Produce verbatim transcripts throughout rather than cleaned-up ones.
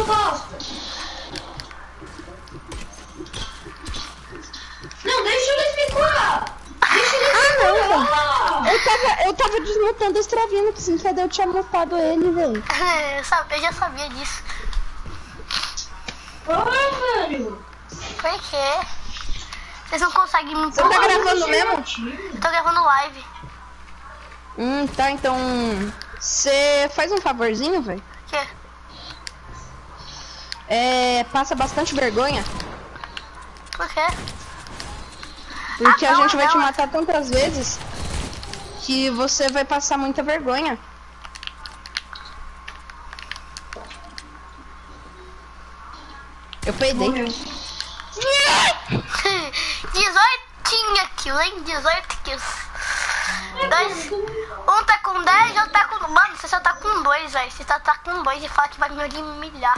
bosta. Não, deixa ele explicar. Deixa ele explicar. Ah, não, eu tava, eu tava desmutando o Stravino, que sem querer eu tinha mutado ele, velho. eu, sabia, eu já sabia disso. Ah, velho. Por quê? Vocês não conseguem me Você tá gravando mesmo? Eu tô gravando live. Hum, tá, então... Você faz um favorzinho, velho? O quê? É... Passa bastante vergonha. Por quê? Porque Ah, a não, gente vai não. te matar tantas vezes que você vai passar muita vergonha. Eu peidei. Morreu. dezoito kills, hein? dezoito kills. Dois, um tá com dez, outro tá com... Mano, você só tá com dois, velho. Você só tá com dois e fala que vai me humilhar.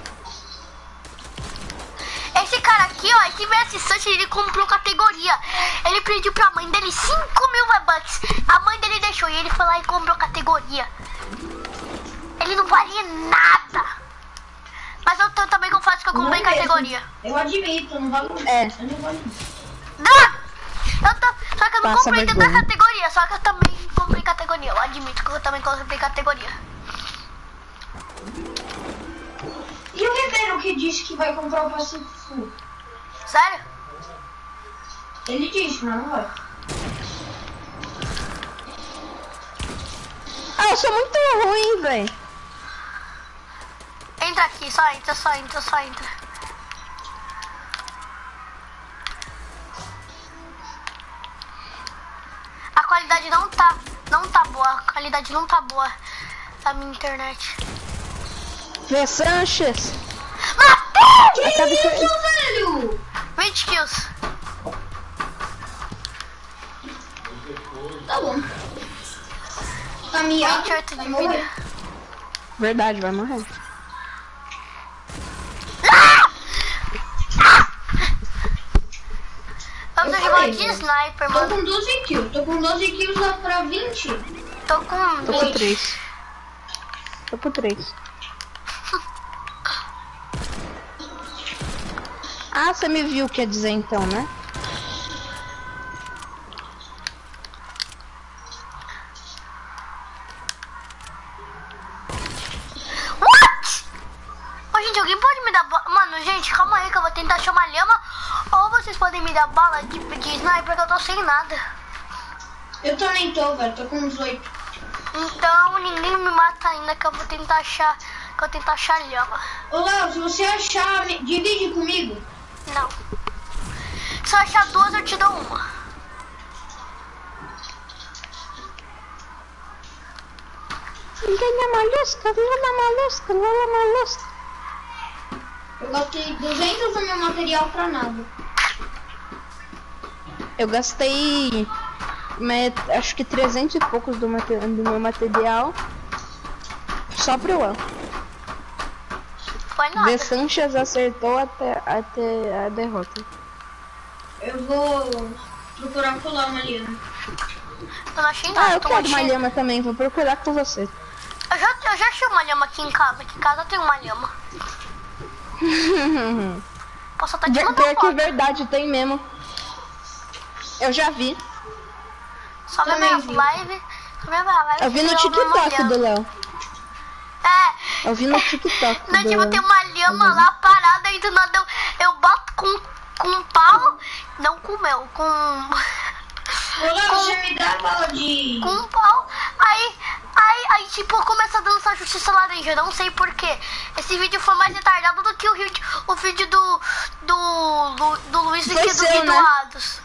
Esse cara aqui, ó, esse assistente, ele comprou categoria. Ele pediu pra mãe dele cinco mil V-Bucks. A mãe dele deixou e ele foi lá e comprou categoria. Ele não valia nada. Mas eu, eu também confesso que eu comprei Não categoria. mesmo. Eu admito, não vale. É. Eu não vale. Não! Eu tô, só que eu não Passa comprei vergonha. tanta categoria, só que eu também comprei categoria. Eu admito que eu também comprei categoria. E o Ribeiro que disse que vai comprar o Pacífico? Sério? Ele disse, mas não vai. Ah, eu sou muito ruim, velho. Entra aqui, só entra, só entra, só entra. A qualidade não tá, não tá boa. A qualidade não tá boa da minha internet. Vê Sanches. Matei! Acaba que... Isso, velho! vinte kills. Tá bom. Caminhar. vinte e oito vai de morrer. vida. Verdade, vai morrer. Vamos Eu jogar falei, de velho. sniper, Tô mano. com doze kills. Tô com doze kills lá pra vinte. Tô com Tô com vinte. três. Tô com três. Ah, você me viu, quer dizer então, né? What? Ô, gente, alguém pode me dar bala? Mano, gente, calma aí que eu vou tentar achar uma lhama. Ou vocês podem me dar bala de, de sniper que eu tô sem nada. Eu também tô, velho. Tô com uns oito. Então ninguém me mata ainda que eu vou tentar achar. Que eu vou tentar achar lhama. Ô, Léo, se você achar, me- divide comigo. Não. Se eu achar duas, eu te dou uma. Ganha malusca, ganha malusca, ganha malusca. Eu gastei duzentos do meu material pra nada. Eu gastei... me- acho que trezentos e poucos do, mate- do meu material. Só pro El. Foi nada. V Sanchez acertou até, até a derrota. Eu vou procurar colar uma liana. Eu não achei nada. Ah, eu tô quero uma achando- lhama também, vou procurar com você. Eu já, eu já achei uma lhama aqui em casa. Aqui em casa tem uma lhama. Posso até te Ver- mandar Pior que é foto. verdade, tem mesmo. Eu já vi. Só ver Também minha vi. live. Só ver minha live. Eu vi no que eu vi uma TikTok lhama. do Léo. É. Eu vi no TikTok Não, do tipo, Léo. tem uma lhama lá parada e do nada eu, eu boto com, com um pau. Não com mel, com. Ô, Léo, você me dá a bala de... com um pau. Aí, aí, aí, tipo, começa a dançar Justiça Laranja. Não sei porquê. Esse vídeo foi mais retardado do que o vídeo, o vídeo do. do. do, do Luiz do Foi que do seu, Guido né? Ados.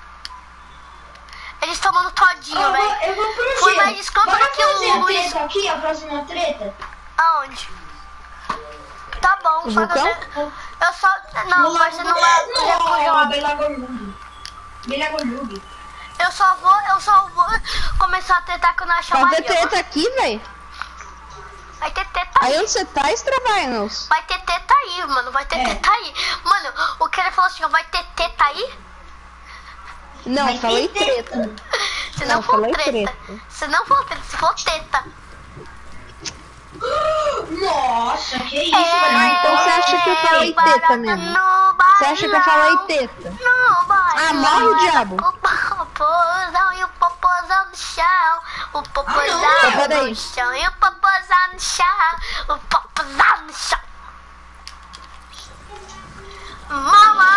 Eles tomando todinho, Eu vou, velho. eu vou pro Foi dia. mais escroto Bora do que o fazer a Luiz. treta aqui, a próxima treta? Aonde? Tá bom, O só que eu, vulcão? tenho- eu só. Não, vai ser no lago Não, congelado. Belagorlug. Belagorlug. Eu só vou, eu só vou começar a tentar quando eu achar uma Fazer lhama. treta aqui, velho. Vai ter teta Aí aí. onde você tá, Extravinos? Vai ter teta aí, mano. Vai ter É. teta aí. Mano, o que ele falou assim, ó, vai ter teta aí? Não, Vai falei ter treta. Se Não, não, for falei treta. treta. Se não for treta, se for teta. Nossa, que isso, É. velho. Então acha que eu falei teta mesmo? Você acha que eu falei teta? Ah, morre o diabo. O popozão e o popozão no chão. O popozão Ah, no chão e o popozão no chão. O popozão no chão. Mama,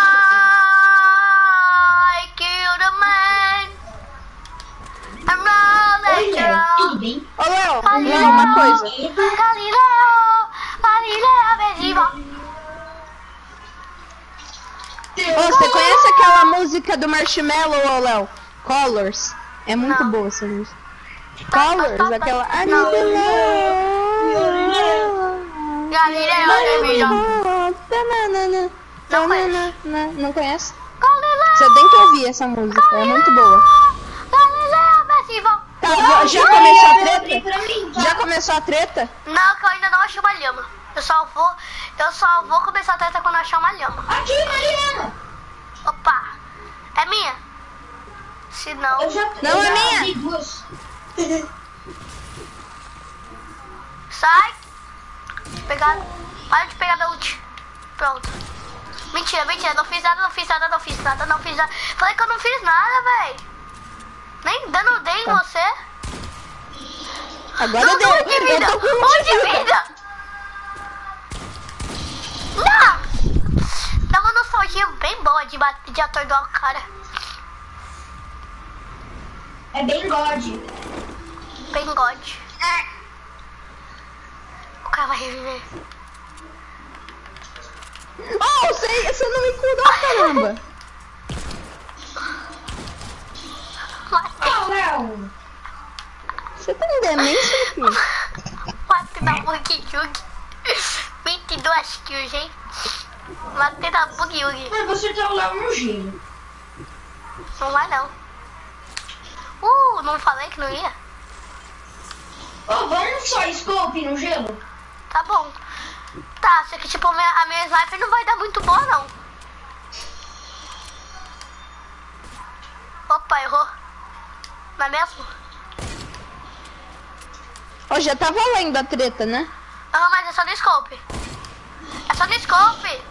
I killed a man. I'm rolling down. Ô, Léo, Léo, uma coisa. Galileu, Galileu, Beliva. Ô, você conhece aquela música do Marshmello, ô, Léo? Colors. É muito Não. boa essa música. Colors, aquela... I need Não. the love. Galileu, Beliva. Não, não, não, não, não conhece? Galileu, Você tem que ouvir essa música, é muito boa. Galileu, Beliva. Tá, já começou a Pra treta? mim, tá? Já começou a treta? Não, que eu ainda não achei uma lhama. Eu só vou, eu só vou começar a treta quando eu achar uma lhama. Aqui, Mariana. Opa, é minha? Se não, Eu já, Não, eu é já minha. abri duas. sai. Pegar, para de pegar da ult. Pronto. Mentira, mentira, não fiz nada, não fiz nada, não fiz nada, não fiz nada. Falei que eu não fiz nada, velho. Nem dano dei em Tá. você. Agora Não, deu. um de vida, Eu tô com um um de vida. Não. Dá uma nostalgia bem boa de, bater, de atordoar o cara. É bem God. Bem God. O cara vai reviver. Oh, você, você não me curou, caramba. Matei. Ah, Léo. Você tem demência, filho? Matei na Bug Yugi. vinte e duas kills, hein? Matei na Bug Yugi. Mas você tá lá no gelo. Não vai não. Uh, não falei que não ia? Ô, vamos só scope no gelo? Tá bom. Tá, só que tipo, a minha, a minha sniper não vai dar muito boa não. Opa, errou. Não é mesmo? Ó, já tá valendo a treta, né? Ah, mas é só no scope. É só no scope.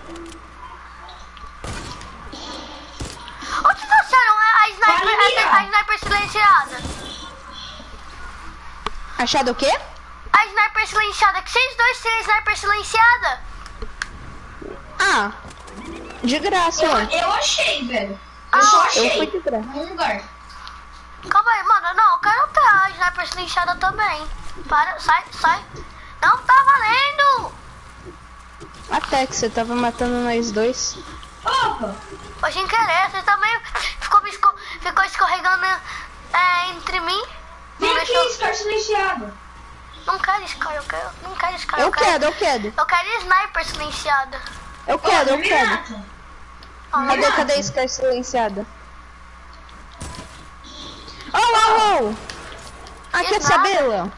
Onde tá sendo a, a sniper, Para a, mirar. a sniper silenciada? Achado o quê? A sniper silenciada, que vocês dois têm a sniper silenciada? Ah, de graça, Eu, ó. eu achei, velho. Eu Ah, só Eu achei. fui de graça. Num lugar. Calma aí, mano. Não, eu quero ter a sniper silenciada também. Para, sai, sai. Não tá valendo! Até que você tava matando nós dois. Opa. Foi sem querer, você também ficou, me esco- ficou escorregando é, entre mim. Vem Não aqui, deixou- Scar silenciado. Não quero Sky, eu quero. Não quero Sky, Eu quero, eu quero. Eu quero sniper silenciada. Eu quero, eu Ô, me quero. mata. Ah, Cadê, mata. cadê a Scar silenciada? Oh, oh, oh! Ah, Que quer nada. saber, Léo?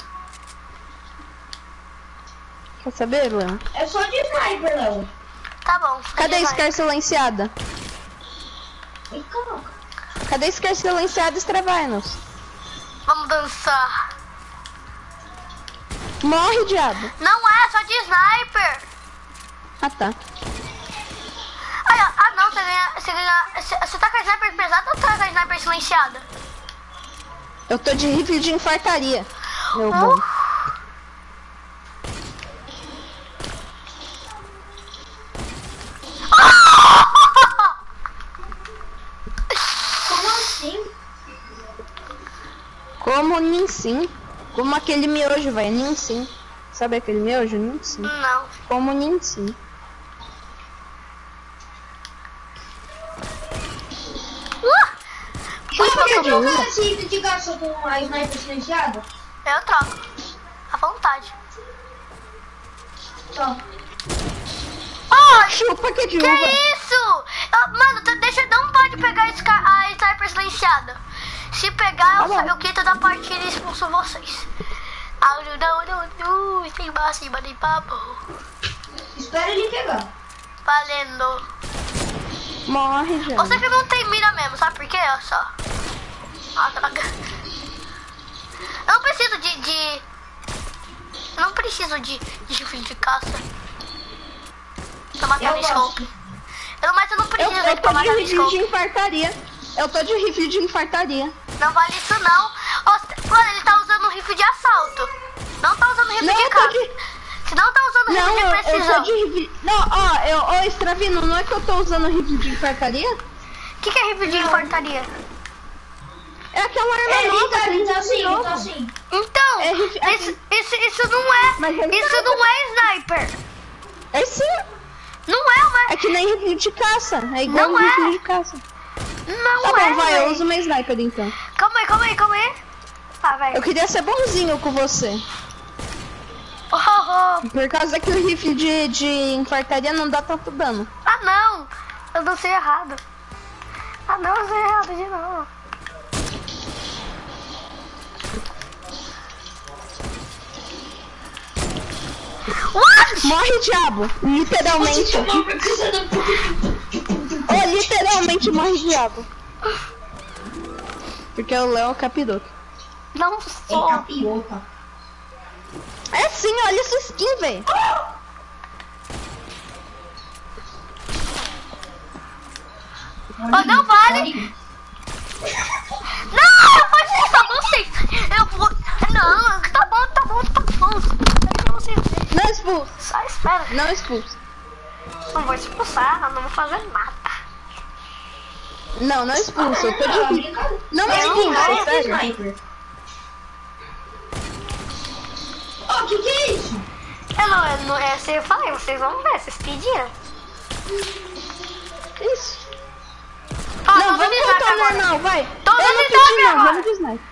Quer saber, Léo? É só de sniper, Léo. Tá bom. Cadê a vai. Scar silenciada? Ih, caraca. Cadê a Scar silenciada, Extravanos? Vamos dançar. Morre, diabo. Não é, só de sniper. Ah, tá. Aí, ó. Ah, não, você ganha. Você, ganha, você, você tá com a sniper pesada ou tá com a sniper silenciada? Eu tô de rifle de infartaria. Meu Uh. bom. Como assim? Como Ninsim. Como aquele miojo, vai. Ninsim. Sabe aquele miojo? Ninsim. Não. Como Ninsim. Uh! Por que que eu usa? trocar esse item de gasto com a sniper silenciada? Eu troco. À vontade. Tá. Ah, chupa que de Que uva. isso? Eu- mano, tu- deixa, não pode pegar a, Scar- a sniper silenciada. Se pegar, Tá eu, bom. sa- eu quito da partida e expulso vocês. Ah, não, não, não, não, tem mais cima de papo. Espera ele pegar. Valendo. Morre, já. Você que não tem mira mesmo, sabe por quê? Olha só. Ah, droga. Eu não preciso de... de... Eu não preciso de, de rifle de caça. Tô matando Eu scope. gosto. Eu, mas eu não Eu, preciso eu dele tô pra de matar rifle de scope. infartaria. Eu tô de rifle de infartaria. Não vale isso não. Ó, mano, ele tá usando um rifle de assalto. Não tá usando rifle Não, de eu tô caça. de... Se não tá usando Não, rifle eu, de eu tô precisão. de rifle... Não, ó, eu, ó, Stravino, não é que eu tô usando rifle de infartaria? O que, que é rifle de infartaria? É aquela arma É, nova, tá, tem tá um assim, novo. tá assim. Então, É rifle- é isso, isso, isso não é. Mas é Isso sniper. não é sniper. É sim, Não é uma. é que nem rifle de caça. É igual Não um é. rifle de caça. Não Tá é. bom, vai, véi. eu uso uma sniper então. Calma aí, calma aí, calma aí. Tá, vai. Eu queria ser bonzinho com você. Oh, oh, oh. Por causa que o rifle de, de infartaria não dá tanto dano. Ah, não. Eu dancei errado. Ah, não, eu dancei errado de novo. What? Morre, diabo! Literalmente. Oh, literalmente morre, diabo. Porque o Léo é o capiroto. Não Ele sou. capioca. É sim, olha essa skin, velho. Oh, não vale. Não, eu vou deixar vocês. Eu vou. Não, tá bom, tá bom, tá bom. Deixa vocês verem. Não expulsa. Só espera. Não expulsa. Não vou expulsar, não vou fazer nada. Não, não expulsa. Eu tô de Não, rifle. brincadeira. Não me Eu expulsa, não sério. sniper. Ó, que que é isso? Eu não, eu não, é, eu falei, vocês vão ver, vocês pediram. Isso. Ó, Não, tô vamos dando sniper voltar ao agora. normal, vai. Tô Eu dando não sniper pedi não, agora. vamos de sniper.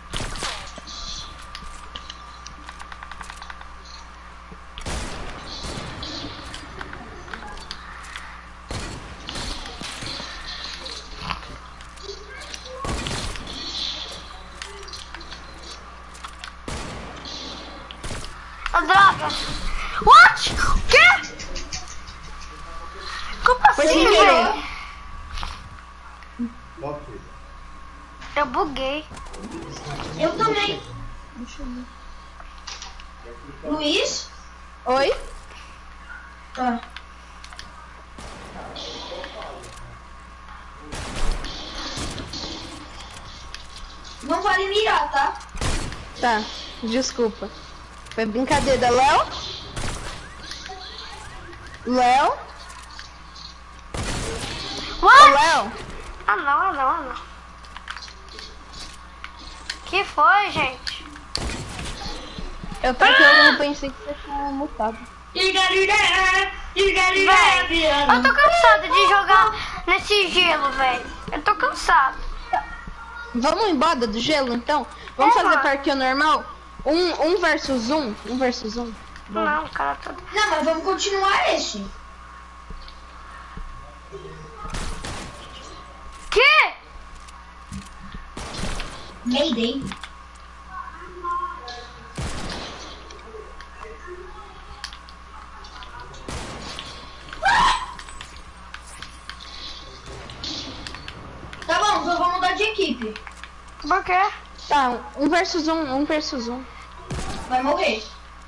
Ah, droga. What? O quê? Como Foi assim, sem velho? Ok. Eu buguei. Eu também. Luiz? Oi? Ah. Não vale mirar, tá? Tá, desculpa. Foi brincadeira, Léo? Léo? Ô, What? Léo? Ah, não, ah, não, ah, não. Que foi, gente? Eu tô aqui, eu pensei que você tinha mutado. Véi, eu tô cansada de jogar nesse gelo, velho. Eu tô cansado. Vamos embora do gelo, então? Vamos É, fazer mano. partida normal? Um, um versus um? Um versus um? Não, cara, todo. Não, mas vamos continuar esse. Que? Mayday. Tá bom, então vamos mudar de equipe. Por quê? Tá, um versus um, um versus um. Vai morrer.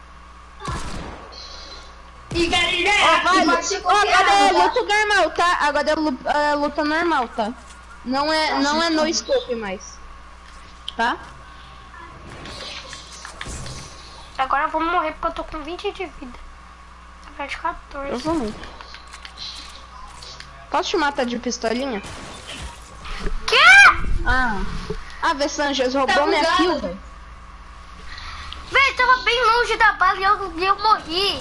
E galera, Ó, vale. pode ser Ó, agora é copiado, tá? luta normal, tá? Agora é lu- é luta normal, tá? Não é, não é no scope mais. Tá? Agora eu vou morrer porque eu tô com vinte de vida. Na verdade, quatorze. Provavelmente. Posso te matar de pistolinha? Que? Ah. Ah, Vessanges roubou Tá minha bugado. kill, velho. Véi, tava bem longe da bala e eu, e eu morri.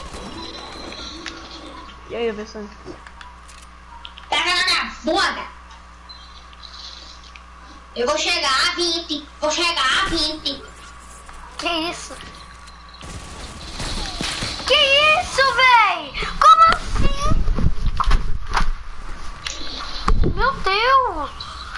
E aí, Vessanges? Pega na minha bunda. Eu vou chegar a vinte. Vou chegar a vinte. Que isso? Que isso, véi? Como assim? Meu Deus.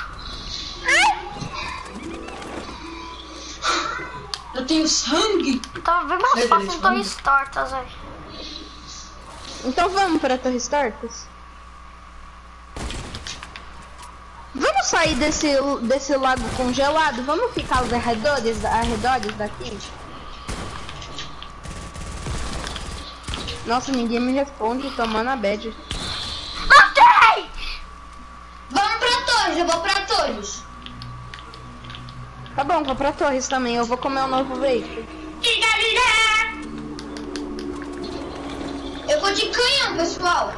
Eu tenho sangue. Tava bem mais Meu fácil Deus, de torres tortas, velho. Então vamos para Torres Tortas? Vamos sair desse, desse lago congelado? Vamos ficar aos arredores, arredores daqui? Nossa, ninguém me responde, tomando a bad. Matei! Vamos pra Torres, eu vou pra Torres. Tá bom, vou pra Torres também. Eu vou comer um novo veículo. Eu vou de canhão, pessoal.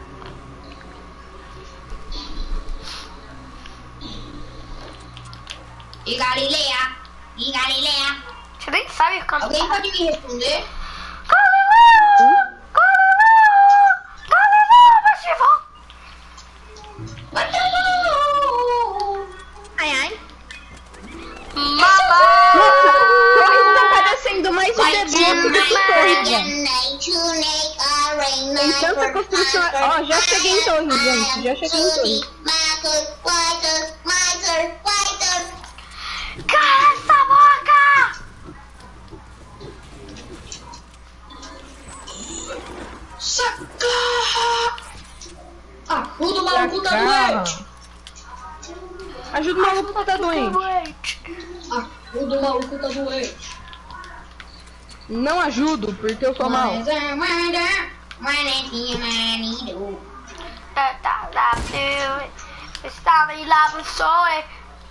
E Galileia, e Galileia. Você nem sabe cantar. Alguém pode me responder? Galileu! Galileu! Galileu, vai se Ai, ai. Mamãe! Nossa, Torres tá parecendo mais um debut do que Torres, gente. Tem tanta construção. Ó, já cheguei em Torres, gente. Já cheguei em Torres. Cala essa boca! Saca! Ajuda o maluco tá doente. Ajuda o maluco que tá doente. Ajuda o maluco tá doente. Não ajudo, porque eu sou mal. Estava em lá pro sonho.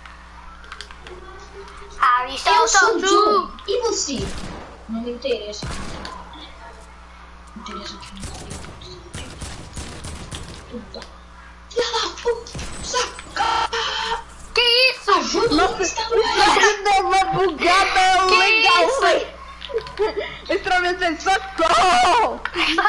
Ali Eu sou sou tu. Ju. E você? Não me interessa. Não interessa que não puta. Filha da puta. Saca! Que isso? Ajuda o maluco que está doente. Deu uma bugada Que legal, isso? velho. Extremamente socorro!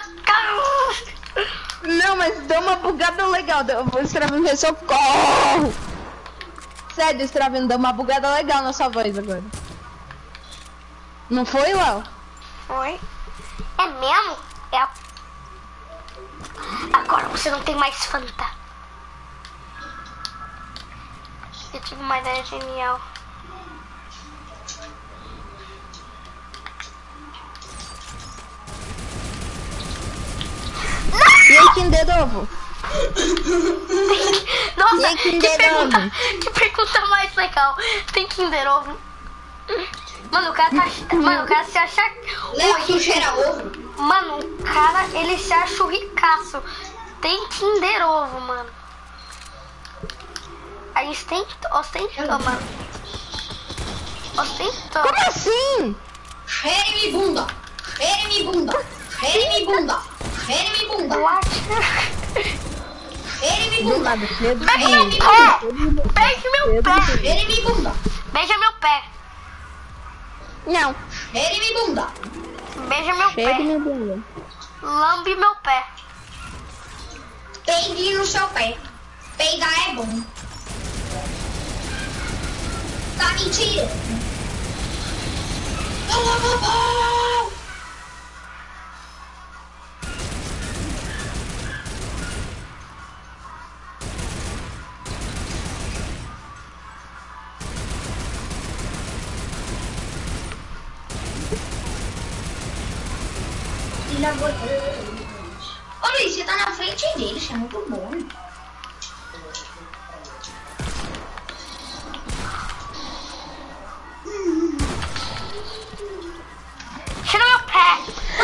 Não, mas deu uma bugada legal. Eu vou extremamente socorro! Sério, Stravendo, deu uma bugada legal na sua voz agora. Não foi, Léo? Foi? É mesmo? É. Agora você não tem mais Fanta. Eu tive uma ideia genial. E aí, Kinder Ovo? Nossa, E aí, que, Kinder pergunta, Ovo? que pergunta mais legal. Tem Kinder Ovo? Mano, o cara tá. Mano, o cara se acha. Léo, tu cheira ovo? Mano, o cara, ele se acha o ricaço. Tem Kinder Ovo, mano. A gente tem ostentou, mano. Ostentou. Como assim? Cheire-me bunda. Cheire-me bunda. Cheire-me bunda. Cheire-me bunda. What? Cheire-me Do bunda. nada, cedo. Beija meu pé! Beija meu pé! Cheire-me bunda. Beija meu pé! Não, Cheire-me bunda. Beija meu cheio de pé! minha bunda. Lambe meu pé! Peide no seu pé. Peidar é bom. Tá mentira. Fala, papai. Ô Luiz, você tá na frente dele, isso é muito bom. Tira meu pé!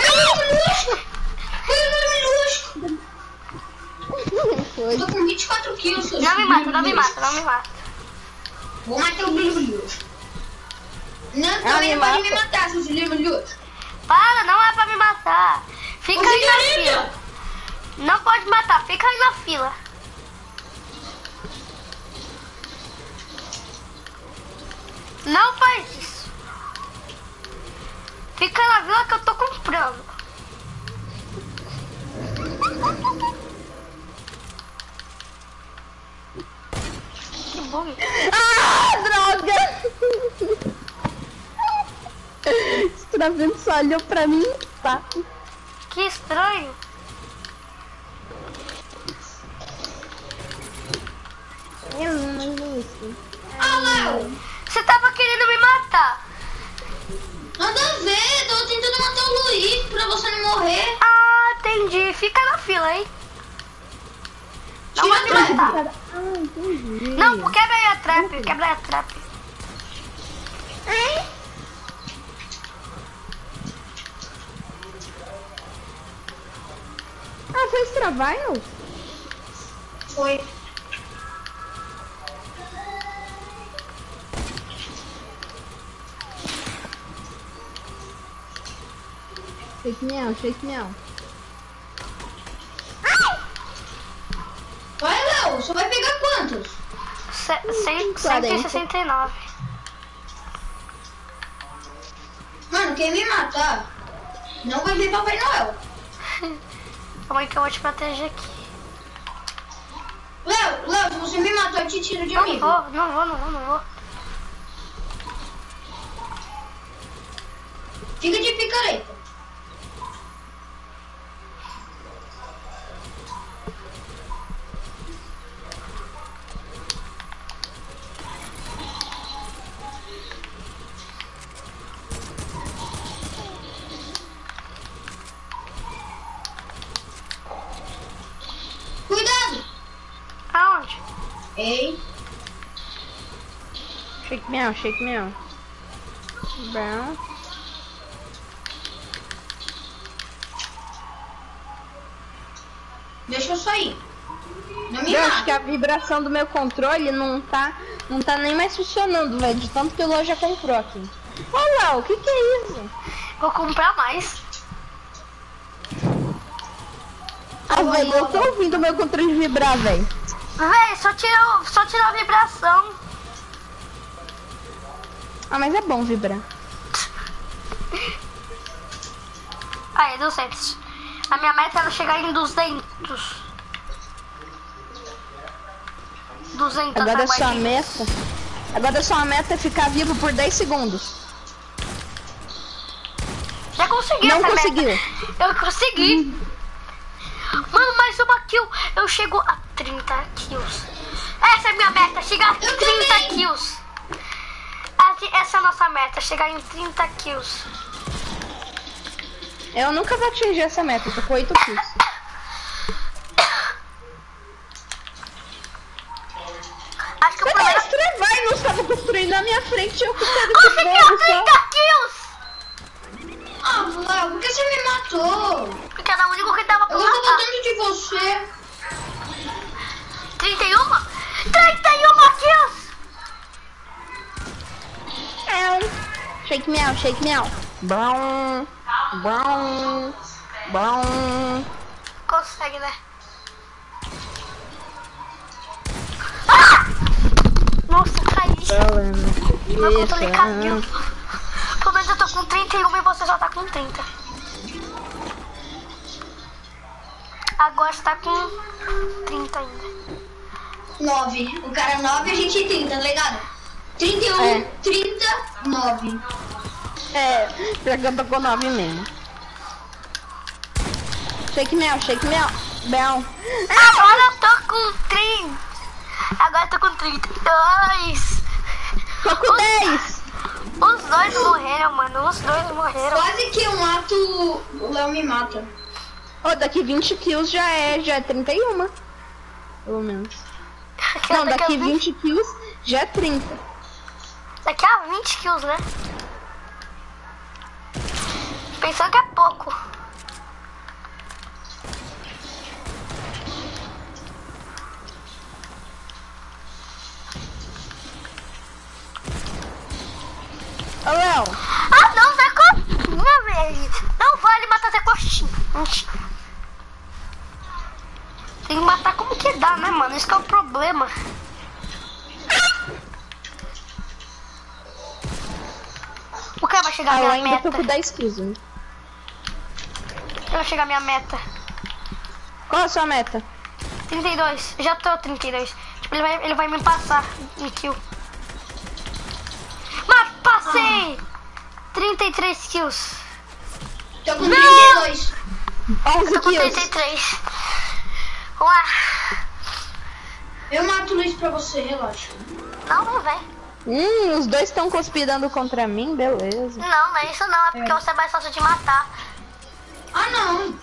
Foi. Tô com vinte e quatro quilos. seus Não me mata, não me bilhões. mata, não me mata. Vou matar o Bilhões. Não, Ah, também me não pode me mata. matar, seus Bilhões. Para, não é pra me matar. Fica Você aí na quer fila. Não pode matar, fica aí na fila. Não faz isso. Fica na vila que eu tô comprando. Que bom. Ah, droga! Stravendo só olhou pra mim, tá? Que estranho. Eu não isso. Ah, Léo! Você tava querendo me matar. Nada a ver, tô tentando matar o Luiz pra você não morrer. Ah, entendi. Fica na fila, hein? Não vai me Tira matar. Ah, entendi. Não, quebra aí a trap, quebra aí a trap. Ah, foi extravial? Foi. Shake me out, shake me out. Vai, Léo, você vai pegar quantos? Ce- cem- quarenta. cento e sessenta e nove. Mano, quem me matar não vai ver Papai Noel. Calma aí que eu vou te proteger aqui. Léo, Léo, se você me matar, eu te tiro de Não amigo. vou, não vou, não vou, não vou. Fica de picareta. Cuidado! Aonde? Ei, Shake me out, shake me out. Brown. deixa eu sair. Não me Eu acho mata. que a vibração do meu controle não tá, não tá nem mais funcionando, velho. De tanto que o Léo já comprou aqui. Ô, Léo, o que que é isso? Vou comprar mais. Ah, velho, eu tô ouvindo o meu controle vibrar, velho. Véi, só tirou, só tirou a vibração. Ah, mas é bom vibrar. Aí, duzentos. A minha meta era chegar em duzentos. duzentos. Agora a tá, sua guardinhas? meta. Agora a sua meta é ficar vivo por dez segundos. Já consegui Não essa conseguiu. meta. Eu consegui. Mano, mais uma kill. Eu chego a trinta kills. Essa é a minha meta, chegar a Eu trinta também. kills. Aqui, essa é a nossa meta, chegar em trinta kills. Eu nunca vou atingir essa meta, tô com oito kills. Acho que o Mas problema... extra vai, não estava construindo na minha frente, eu quero Consegui a trinta kills! Ah, Léo, por que você me matou? Porque era o único que dava pra Eu gosto matar. tanto de você. trinta e um? trinta e um kills! É. Shake me out, shake me out. Brown, brown, brown. Consegue, né? Ah! Nossa, caí. Meu controle caiu. Pelo menos eu tô com trinta e um e você já tá com trinta. Agora você tá com trinta ainda. nove. O cara nove, a gente trinta, tá ligado? trinta e um, É. trinta, nove. É, pior que eu tô com nove mesmo. Shake me out, shake me out. Brown. Agora eu tô com trinta. Agora eu tô com trinta e dois. Tô com dez. Os dois morreram, mano. Os dois morreram. Quase que eu mato, o Léo me mata. Ô, daqui vinte kills já é, já é trinta e um. Pelo menos. Não, daqui a vinte kills já é trinta. Daqui a vinte kills, né? Pensando que é pouco. Ô, Léo. Ah, não, Zé Coxinha, velho. Não vale matar Zé Coxinha. Mentira. Tem que matar como que dá, né, mano? Isso que é o problema. O que vai chegar a Ah, eu minha ainda meta? tô com dez kills, né? Eu vou chegar a minha meta. Qual a sua meta? trinta e dois. Já tô trinta e dois. Tipo, ele vai, ele vai me passar em kill. Mas passei! trinta e três kills. Tô com trinta e dois. onze Tô com trinta e kills. três. Vamos lá. Eu mato o Luiz pra você, relaxa. Não, não vem. Hum, os dois estão conspirando contra mim, beleza. Não, não é isso não. É porque você é mais fácil de matar. Ah, não.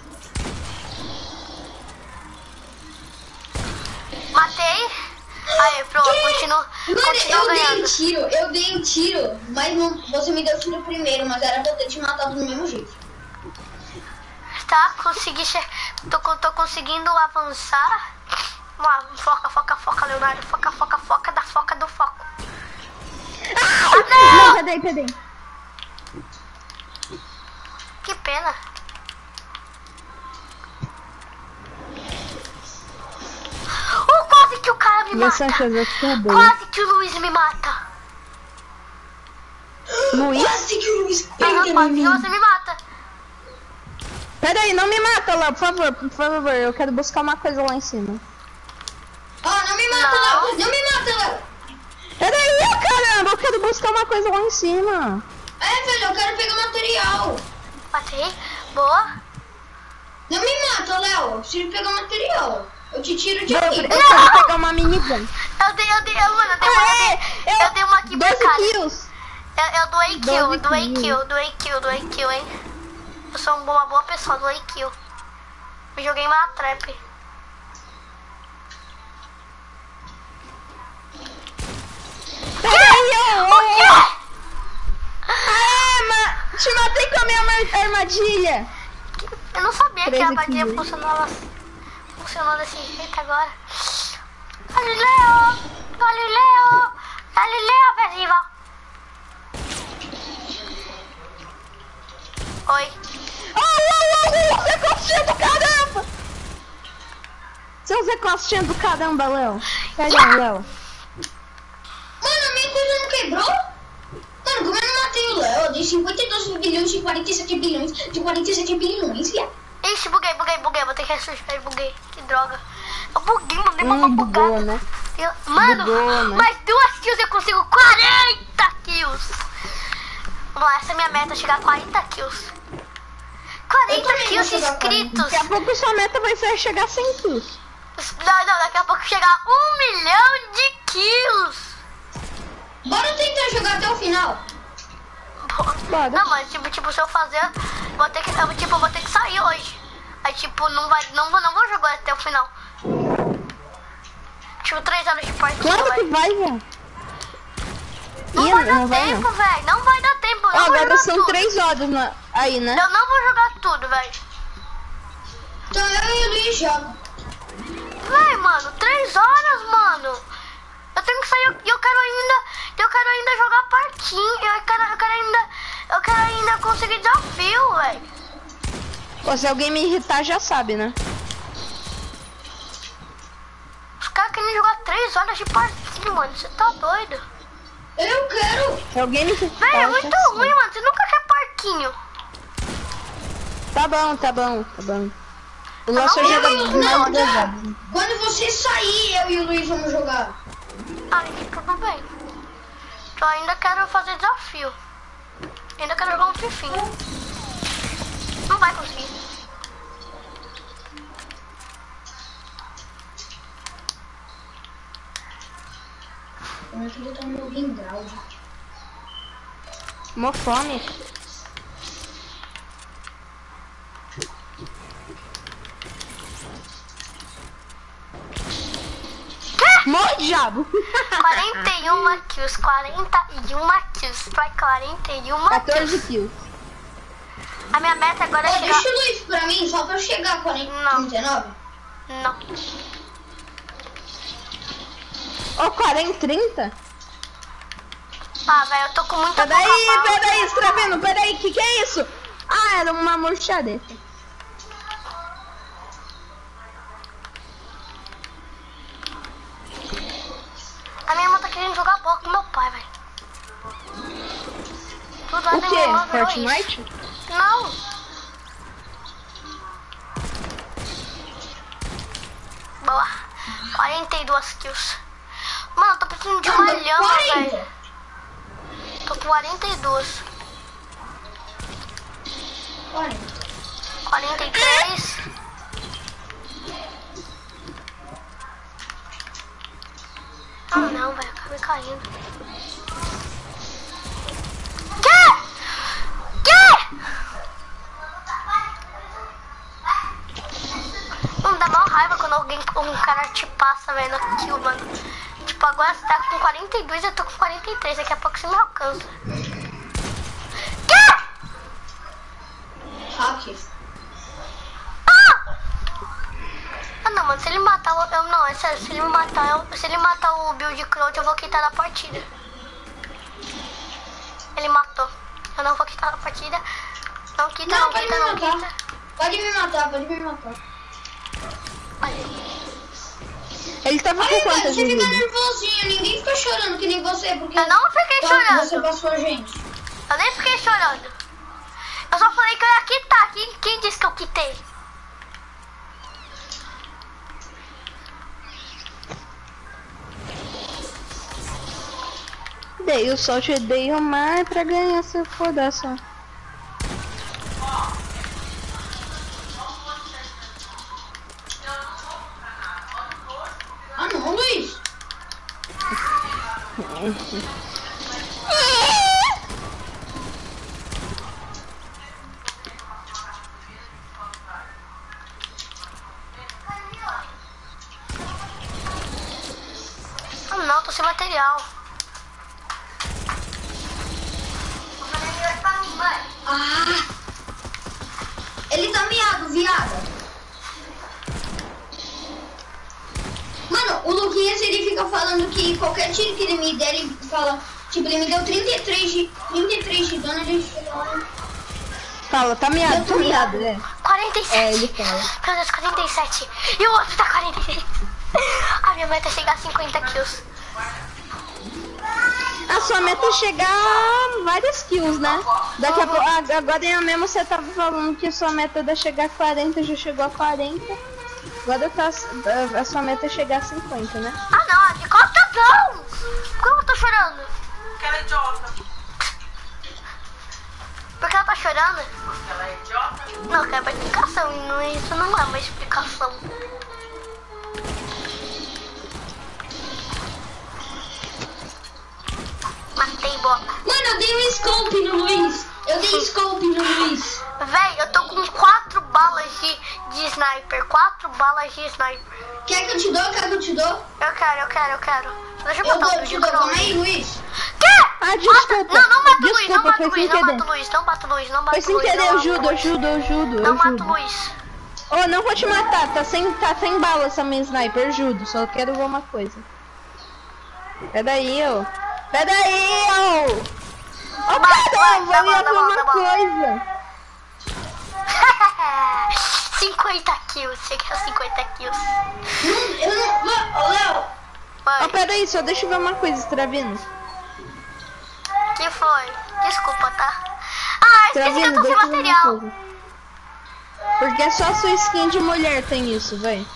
Matei. Aí, pronto. Continuo, Mano, continuo eu dei um ganhando. tiro, eu dei um tiro, mas não, você me deu tiro primeiro, mas era pra eu ter te matado do mesmo jeito. Tá Tá, consegui che... tô, tô conseguindo avançar. Vamos lá, foca, foca, foca, Leonardo. Foca, foca, foca, da foca do foco. Ah, não, cadê, cadê? Que pena. Oh, quase que o cara me Você mata. acha que é bom? Quase que o Luiz me mata. Luiz? Quase que o Luiz Ah, pega quase em que mim. você me mata. Pera aí, não me mata, Léo, por favor, por favor. Eu quero buscar uma coisa lá em cima. Ó, não me mata, Não. Léo. Não me mata, Léo. Pera aí, ô, caramba, eu quero buscar uma coisa lá em cima. É, velho, eu quero pegar material. Matei. Boa. Não me mata, Léo. Eu preciso pegar material. Eu te tiro de Eu, eu aqui. quero pegar uma minigun. Eu dei, eu dei, eu, mano, eu dei uma, eu dei, eu dei uma aqui pra doze cada. kills. Eu, eu doei kill, doze doei kills. kill, doei kill, doei kill, hein. Eu sou uma boa pessoa, doei kill. Me joguei uma trap. Pera aí, ô, O ô. quê? Ah, mas te matei com a minha mar- armadilha. Eu não sabia que a treze armadilha kills. funcionava, funcionou desse jeito agora. Galileu! Galileu! Galileu, Percival! Oi. Oh, oh, oh, Zé Costinha do caramba! Seu Zé Costinha do caramba, Léo. Perdão, Léo. Mano, a minha coisa não quebrou? Mano, como eu não matei o Léo? Eu dei cinquenta e dois bilhões de quarenta e sete bilhões de quarenta e sete bilhões, viado. Ixi, buguei, buguei, buguei. Vou ter que ressuscitar, buguei. Que droga. Eu buguei, mano. Dei uma Hum, bugou, bugada. né? Eu- Mano, Bugou, né? mais duas kills eu consigo quarenta kills. Vamos lá, essa é a minha meta, chegar a quarenta kills. Eu quarenta também kills vou chegar a inscritos. Daqui a pouco sua meta vai ser chegar a cem kills. Não, não, daqui a pouco chegar a um milhão de kills. Bora tentar jogar até o final. Bora. Não, mas tipo, tipo, se eu fazer, vou ter que, eu, tipo, vou ter que sair hoje. Aí tipo, não vai, não vou, não vou jogar até o final. Tipo, três horas de partida, Claro que velho. vai, velho. Não Ih, vai dar não vai, tempo, não. velho. Não vai dar tempo, eu Ó, não vou agora jogar são tudo. três horas na- aí, né? Eu não vou jogar tudo, velho. Então eu e o Luiz jogam. Véi, mano, três horas, mano. Eu tenho que sair, e eu quero ainda, eu quero ainda jogar parquinho, eu quero, eu quero ainda, eu quero ainda conseguir desafio, velho. Pô, se alguém me irritar, já sabe, né? Os caras querem jogar três horas de parquinho, mano, você tá doido? Eu quero. Se alguém me irritar, Véi, é já muito sabe. ruim, mano, você nunca quer parquinho. Tá bom, tá bom, tá bom. O não nosso vou joga jogar mais não, pesado. Quando você sair, eu e o Luiz vamos jogar. Aí, tudo bem. Eu ainda quero fazer desafio. Ainda quero jogar um fifinho. Não vai conseguir. Eu queria botar meu ringrau. Mó fome. Mó diabo. quarenta e uma kills, quarenta e uma kills, vai quarenta e uma quatorze kills. kills. A minha meta agora Ó, é chegar... deixa o Luiz pra mim, só pra eu chegar a quarenta Não. e dezenove. Não. Ó, quarenta, trinta? Ah, velho, eu tô com muita Peraí, pouca bala. peraí, você tá vendo? Peraí, que que é isso? Ah, era uma murchadeta. A minha irmã tá querendo jogar bola com meu pai, velho. Tudo lá O da minha irmã quê? virou Fortnite? isso. Não. Boa. quarenta e duas kills. Mano, eu tô precisando de uma lhama, velho. Tô com quarenta e dois. quarenta. quarenta e três. Ah, não, velho. Acabei caindo. Quê? Quê? Não dá mal raiva quando alguém, um cara te passa, velho, no kill, mano. Tipo, agora você tá com quarenta e dois, eu tô com quarenta e três. Daqui a pouco você me alcança. Quê? Hack. mano, se ele matar o... Eu, não, é sério, se ele matar, eu, se ele matar o Build Crowd, eu vou quitar da partida. Ele matou. Eu não vou quitar da partida. Não quita, não, Não, pode quita, me não matar. quita. Pode me matar, pode me matar. Olha. Ele tava com Aí, velho, quantas você de fica vida? nervosinho, ninguém fica chorando que nem você, porque Eu não fiquei tá- chorando. você passou a gente. Eu nem fiquei chorando. Eu só falei que eu ia quitar. Quem, quem disse que eu quitei? Dei o sol, te dei o mar pra ganhar seu foda-se. Ah não, Luiz. Ah, não, tô sem material. Ah! Ele tá miado, viado. Mano, o Luquinhas, ele fica falando que qualquer tiro que ele me der, ele fala... Tipo, ele me deu trinta e três de, trinta e três de dano, ele chega lá... Fala, tá miado, tá miado, é. quarenta e sete. É, ele fala. Meu Deus, quarenta e sete. E o outro tá quarenta e seis. A minha meta é chegar a cinquenta kills. A sua meta é chegar a várias kills, né? Daqui a pouco, agora mesmo você tava falando que a sua meta é chegar a quarenta, já chegou a quarenta. Agora tá, a sua meta é chegar a cinquenta, né? Ah, não, de costa não. Por que eu tô chorando? Porque ela é idiota. Por que ela tá chorando? Porque ela é idiota. Não, que é uma explicação. E não, isso não é uma explicação. Matei, boca. Mano, eu dei um scope no Luiz. Eu dei scope no Luiz. Véi, eu tô com quatro balas de, de sniper. Quatro balas de sniper. Quer que eu te dou? Quer que eu te dou? Eu quero, eu quero, eu quero. Deixa eu Eu botar dou, um eu te vídeo dou. pra Calma aí, Luiz. Quê? Ah, desculpa. Mata- Não, não mata o Luiz, não Desculpa, mata foi o Luiz, sem não querer. mata o Luiz, não mata o Luiz, não mata Foi o sem Luiz. querer, não eu mata o ajudo, Luiz. ajudo, ajudo, Não mata o ajudo. Luiz. Oh, não vou te matar, tá sem, tá sem bala essa minha sniper, ajudo. Só quero ver uma coisa. Peraí, ô. Peraí, ô. Ô, cara, eu vou tá ver bom, tá bom, uma tá bom. coisa. cinquenta kills, cheguei a cinquenta kills. Não, eu não... Ô, Léo. Ó, Oi, peraí, só deixa eu ver uma coisa, Stravino. que foi? Desculpa, tá? Ah, esqueci que eu Stravino, tô sem deixa eu ver uma material. coisa. Porque é só sua skin de mulher tem isso, véi.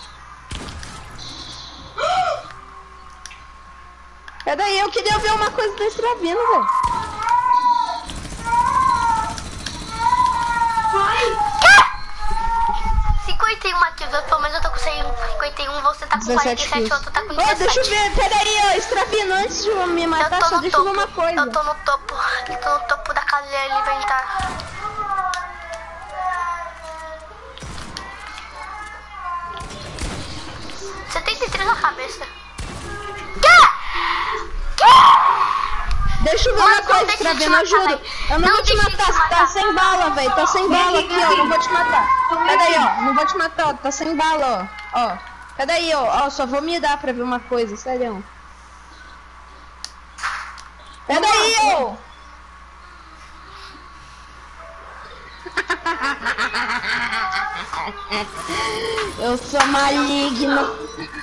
Peraí, eu queria ver uma coisa do Stravino, velho. cinquenta e um kills, eu tô, mas eu tô com cinquenta e um, você tá com quarenta e sete, o outro tá com Ô, dezessete. deixa eu ver, peraí, ó, Stravino, antes de eu me Eu matar, tô só no deixa eu ver topo, uma coisa. eu tô no topo, eu tô no topo da cadeia alimentar. setenta e três na cabeça. Quê? Quê? Deixa eu ver Mano, uma não coisa, deixa de Stravino, te ajuda. matar, véi. Eu não, Não vou te deixa de matar, te você tá matar. sem bala, velho. Tá sem bala aqui, aqui, vem ó. aqui. Não vou te matar. Vem Peraí, aqui. ó. Não vou te matar, ó. Tá sem bala, ó. Ó. Peraí, ó. Ó, só vou me dar pra ver uma coisa, sério. Peraí, ó. Eu sou maligno.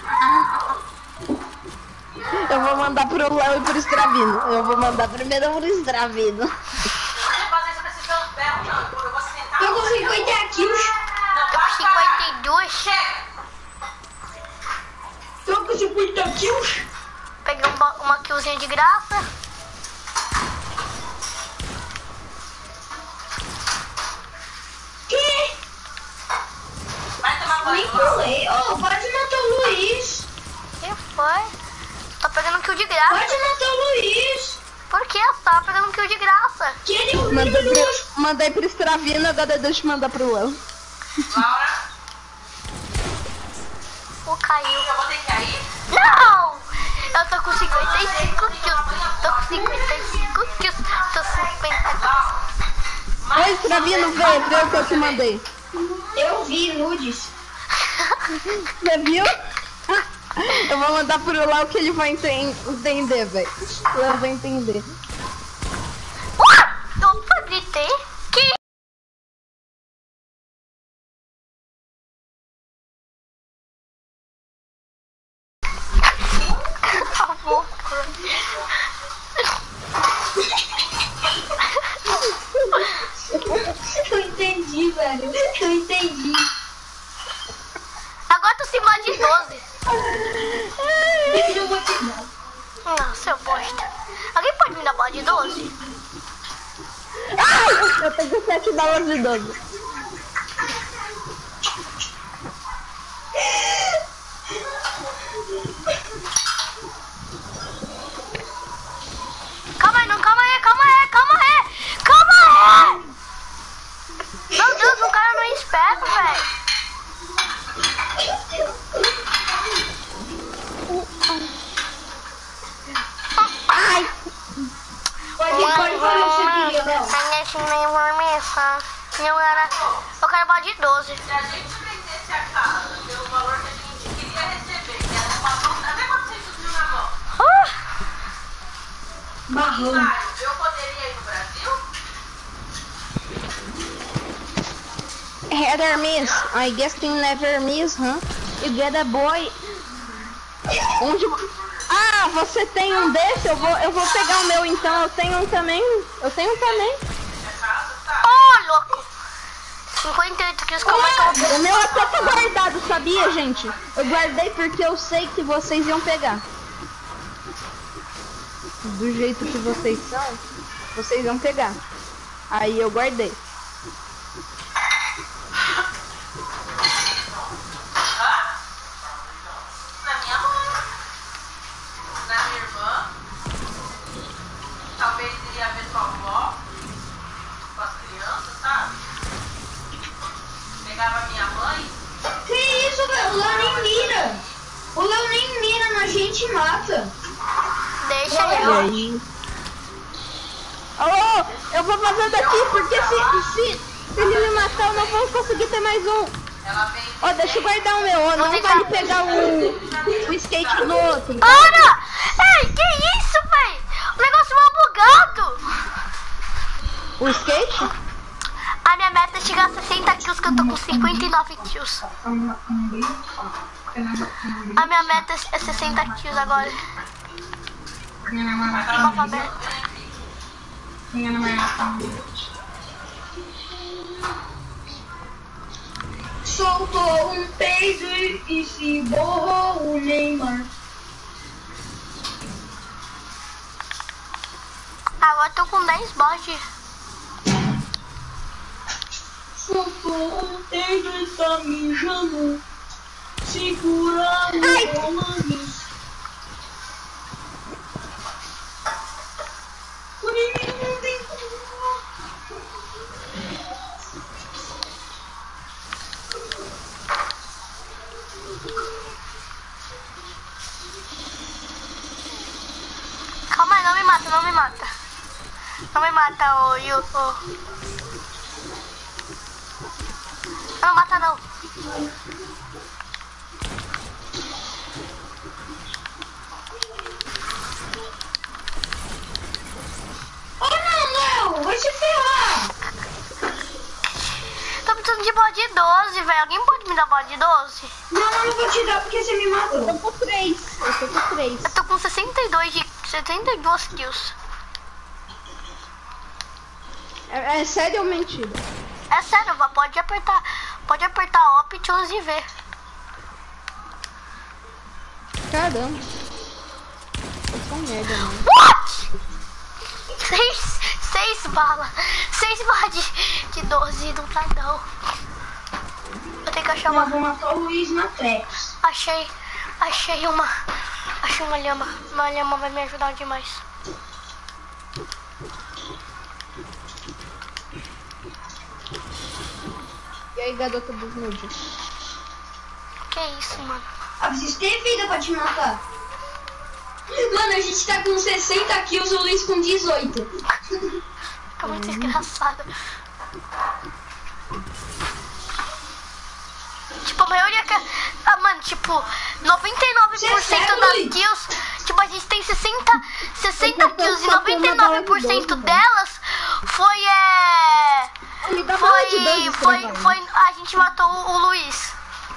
Eu vou mandar pro Léo e pro Stravino. Eu vou mandar primeiro pro Stravino. Não fazer isso com esse seu ferro, não. Eu vou sentar. Eu com cinquenta kills. Não, Tô com vai cinquenta e dois. Chega. Tô com cinquenta kills. Peguei um ba- uma killzinha de graça. Que? Vai tomar Nem banho. pulei. Ô, pode matar o Luiz. Que foi? Tô pegando kill de graça. Pode matar o Luiz. Por que? Eu tava pegando kill de graça. Que ele é o Mandei Luiz. pro, mandei pro Stravino, agora deixa eu mandar pro Léo. Laura, Pô, caiu. eu vou ter que ir. Não! Eu tô com cinquenta e cinco kills. Tô com cinquenta e cinco kills. Tô cinquenta kills. Oi, Stravino, vem, vê o que eu te mandei. Eu vi nudes. Você viu? Eu vou mandar pro Léo que ele vai enten- entender, velho. O Léo vai entender. Opa, gritei. Que? Acabou. Eu entendi, velho. Eu entendi. Agora tu se manda de doze. Eu vou te dar. Não, seu bosta. Alguém pode me dar bola de doze? Ai, eu tenho sete balas de doze. Calma aí, não, calma aí, calma aí, calma aí, calma aí! Meu Deus, o cara não é esperto, velho. Ai, Pode, pode falar o que você queria, Léo. Eu era. Eu quero bola de doze. Se a gente vendesse a casa pelo valor que a gente queria receber, que era uma mão, até quatrocentos mil na mão, Uh, Marrão. Mário, eu poderia ir no Brasil? Heather miss. I guess you never miss, huh? You get a boy. Onde... Ah, você tem um desse? Eu vou, eu vou pegar o meu então. Eu tenho um também. Eu tenho um também. oh, louco. cinquenta e oito quilos, como é que eu vou? O meu até tá guardado, sabia, gente? Eu guardei porque eu sei que vocês iam pegar. Do jeito que vocês são, vocês iam pegar. Aí eu guardei. Na minha mãe, na minha irmã, talvez iria ver sua avó, com as crianças, sabe? Pegava minha mãe. Que isso, velho? O Léo nem mira. O Léo nem mira na gente e mata. Deixa E eu. aí? Alô, eu vou fazer daqui porque se, se, se ele me matar eu não vou conseguir ter mais um. Ela vem. Ó, deixa eu guardar o meu, ó, não vale pegar o, o skate no outro. Para! Ei, que isso, velho? O negócio é bugado. O skate? A minha meta é chegar a sessenta quilos, que eu tô com cinquenta e nove quilos. A minha meta é sessenta quilos agora. Mapa aberto. Soltou um peido e se borrou o Neymar. Agora eu tô com dez bots. Soltou um peido e tá mijando. Segura o Romanis. O inimigo não tem como. Calma aí, não me mata, não me mata. Não me mata, ô Yu. ô. Não mata não. Oh não, Léo! Vai se ferrar! Tô precisando de bola de doze, velho. Alguém pode me dar bola de doze? Não, eu não vou te dar porque você me Eu matou. tô com três. Eu tô com três. Eu tô com sessenta e dois de sessenta e duas kills. É, é sério ou mentira? É sério, vó, pode apertar. Pode apertar Options e ver. Caramba. Eu sou um merda, mano. What? Seis, seis balas. Seis balas de, de doze, não tá não. Eu tenho que achar Eu uma. vou matar o Luiz na Trex. Achei. Achei uma. Achei uma lhama. Uma lhama vai me ajudar demais. E aí, garota dos nudes? Que isso, mano? Ah, preciso ter vida pra te matar. Mano, a gente tá com sessenta kills, o Luiz com dezoito. Fica muito engraçado. Tipo, maioria que... Ah, mano, tipo, noventa e nove por cento das kills... Tipo, a gente tem sessenta, sessenta kills e noventa e nove por cento delas foi, é... Foi, foi, foi... A gente matou o Luiz.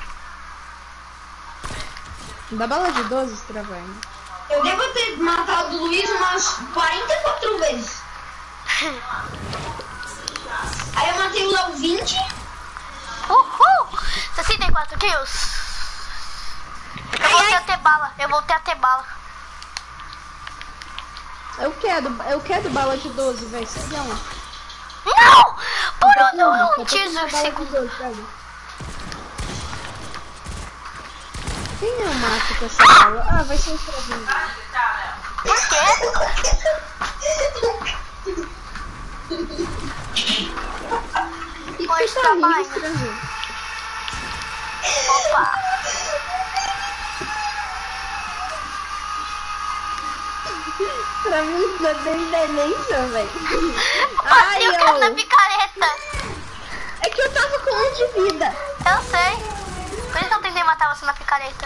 Dá bala de doze, Stravani. Eu devo ter matado o Luiz umas quarenta e quatro vezes. Aí eu matei o Léo vinte. Uhul! sessenta e quatro kills. Eu voltei a ter bala, eu voltei a ter bala. Eu quero, eu quero bala de doze, velho. Você deu uma. Não! Por Não, um, só um tô com teaser uma bala de segundo. doze, pega. Quem eu mato com essa bala? Ah, vai ser o Stravani. Por quê? E Oi, você tá rindo, Stravani. Stravani? Opa! Pra mim não tem delícia, velho. Passei o cara na picareta. É que eu tava com um de vida. Eu sei. Por isso que eu tentei matar você na picareta.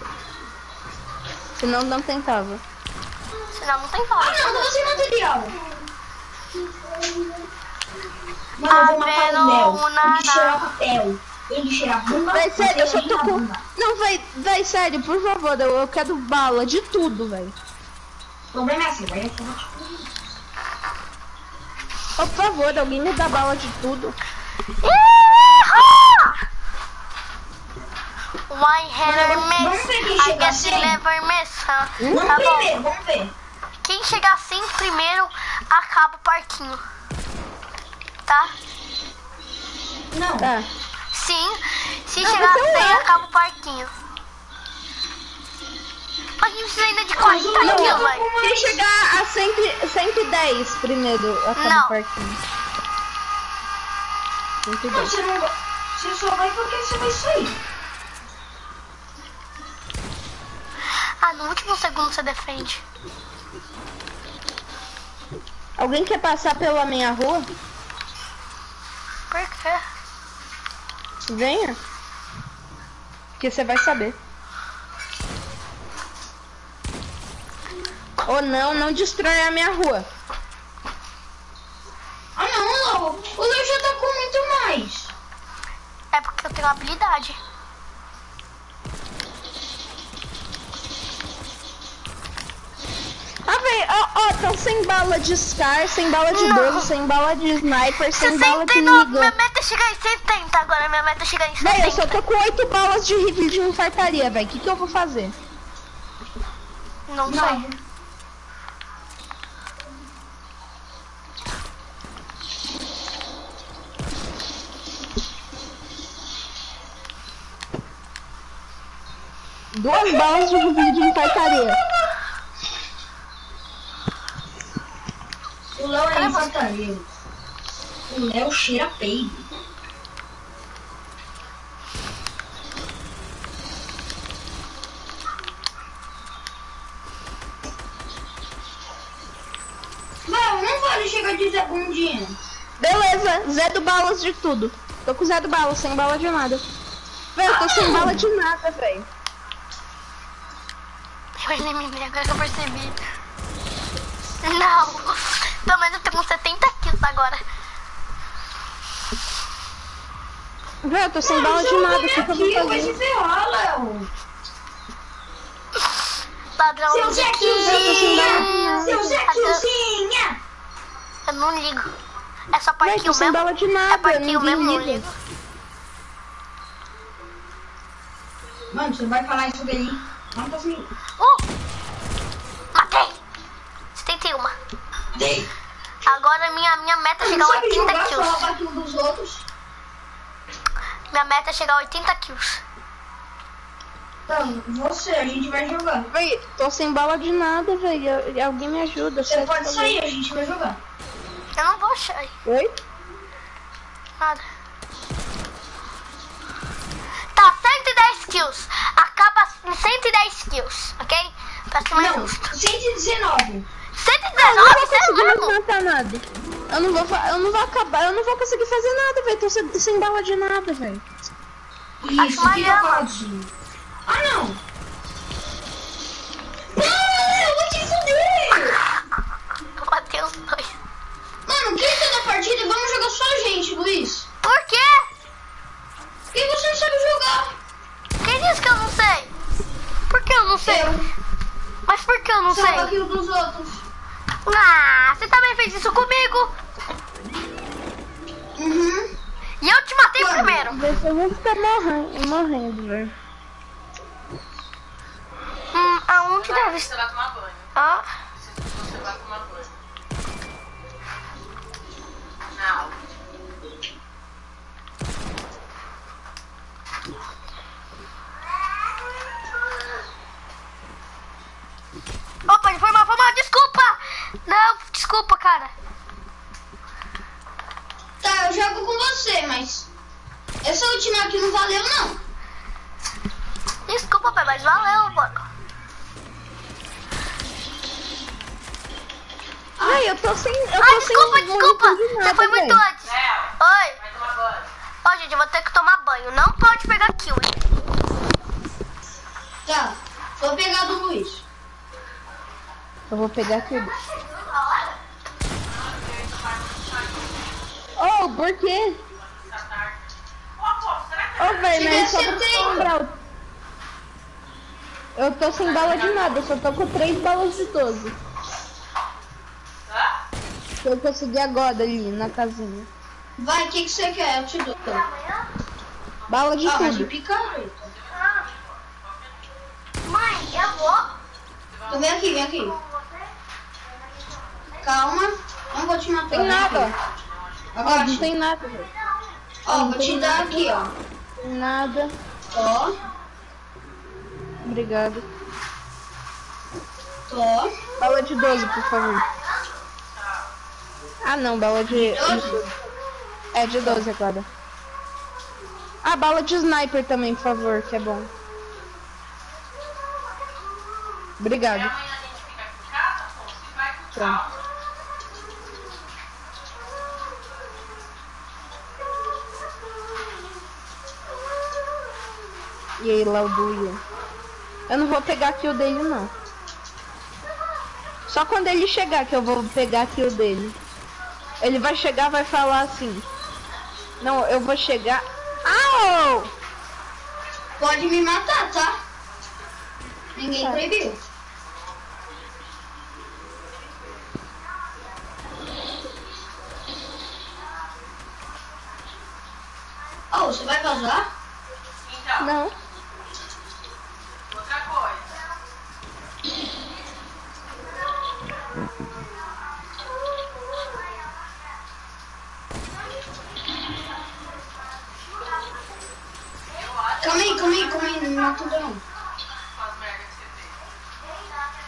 Senão não tentava. Senão não tem Ah, fala. não, não sei material. Mano, eu vou matar o Léo. Ele cheira papel. Ele cheira bunda. Véi, sério, eu só ele tô cheira com... bunda. Não, véi, véi, sério, por favor, eu, eu quero bala de tudo, véi. O problema é assim, vai eu falar tipo... Por favor, alguém me dá bala de tudo. One header Vamos miss. ver quem I chega guess you assim. never miss, huh? Vamos Tá bom. primeiro, vamos ver. Quem chegar assim primeiro acaba o parquinho. Tá? Não. Tá. Sim. Se Ah, chegar você assim, é. acaba o parquinho. A gente precisa ainda de quarenta Não, kills, eu tô vai. com Quem chegar a cem, cento e dez primeiro, acaba Não. o parquinho. cento e Não, dez. você não vai. Você só vai porque você vai sair. Ah, no último segundo você defende. Alguém quer passar pela minha rua? Por quê? Venha. Que você vai saber. Ou não, não destrói a minha rua. Ah não, Léo. O Léo já tá com muito mais. É porque eu tenho habilidade. Ah, velho, ó, ó, tão sem bala de Scar, sem bala de Não. doze, sem bala de Sniper, sem bala de sessenta e nove, minha Niga. meta é chegar em setenta agora, minha meta é chegar em Véi, eu só setenta. tô com oito balas de rifle de infartaria, velho. O que que eu vou fazer? Não sei. Não. Duas balas de rifle de infartaria. O Léo é infantaria. O Léo cheira peido. Léo, não vale chegar de Zé Bundinha. Beleza, zero balas de tudo. Tô com zero balas, sem bala de nada. Véi, eu tô sem bala de nada, velho. Eu eliminei, agora que eu percebi. Não. Pelo menos eu tô com setenta kills agora. Véi, eu tô sem bala de nada, o que que eu vou Vai se fazer? ferrar, Léo. Ladrão Seu de Zé kills. Seu Zé Kilzinha. Eu não ligo. É só Véi, parquinho tô sem mesmo. bala de É nada, parquinho mesmo, não ninguém ligo. liga. Mano, você vai falar isso daí. Não tá assim. Uh! Matei! setenta e um. Dei. Agora minha, minha meta é chegar a Não sabe oitenta jogar, só kills. rouba aquilo dos outros. Minha meta é chegar a oitenta kills. Então, você, a gente vai jogar. Véi, tô sem bala de nada, velho. Alguém me ajuda. Você sério, pode por sair, a gente vai jogar. Eu não vou sair. favor. Oi? Nada. Tá, cento e dez kills. Acaba em cento e dez kills, ok? Pra ser mais Não, justo. cento e dezenove. cento e Eu não vou dezenove, você é conseguir mais louco. matar nada. Eu não vou, fa- eu não vou acabar, eu não vou conseguir fazer nada, velho. Tô sem, sem bala de nada, velho. Isso, uma fica lhama. paradinho. Ah, não. Ah, eu vou te fuder. Matei os dois. Mano, quem tá na partida? Vamos jogar só a gente, Luiz. Por quê? Porque você não sabe jogar. Quem disse que eu não sei? Por que eu não sei? Eu. Mas por que eu não Salva sei? aqui o dos outros. Ah, você também fez isso comigo. Uhum. E eu te matei Quando? primeiro. Deixa eu ver se tá morrendo, morrendo, velho. Hum, aonde deve Você estar? vai tomar banho. Ah, Você vai tomar banho. Não. opa, foi mal, foi mal, desculpa. Não, desculpa, cara. Tá, eu jogo com você, mas essa última aqui não valeu, não. Desculpa, pai, mas valeu, mano. Ai, eu tô sem. Eu tô Ai, sem desculpa, desculpa. não entendi Você nada, foi muito velho. antes. Léo, Oi. vai tomar banho. Ó, gente, eu vou ter que tomar banho. Não pode pegar kill, hein? Tá, vou pegar do Luiz. Eu vou pegar aqui. Oh, por quê? Ô, pô, será que Ô, velho, mas só Chega pra a ser você lembrar. Eu tô sem bala de nada, eu só tô com três balas de doze. Hã? Que eu consegui agora ali na casinha. Vai, o que, que você quer? Eu te dou. Bala de Ah, mas de tudo. picareta. Mãe, eu vou. Então vem aqui, vem aqui. Calma, não vou te matar. Tem vem nada. aqui. Ó, Agora, não tem nada, velho. ó, vou te dar aqui, ó. Tem nada. Ó, Obrigado. ó. Bala de doze, por favor. Ah, não, bala de... doze? É, de doze agora. Ah, bala de sniper também, por favor, que é bom. Obrigado. amanhã a gente fica aqui em casa, pô? Se vai com Pronto. calma. E aí, Lauduia? Eu não vou pegar a kill dele, não. Só quando ele chegar que eu vou pegar a kill dele. Ele vai chegar, vai falar assim. Não, eu vou chegar... Au! Pode me matar, tá? Ninguém Tá. proibiu. Oh, você vai vazar? Então, Não. outra coisa. Calma aí, calma aí, calma aí, não me mata não. Com as merdas que você fez.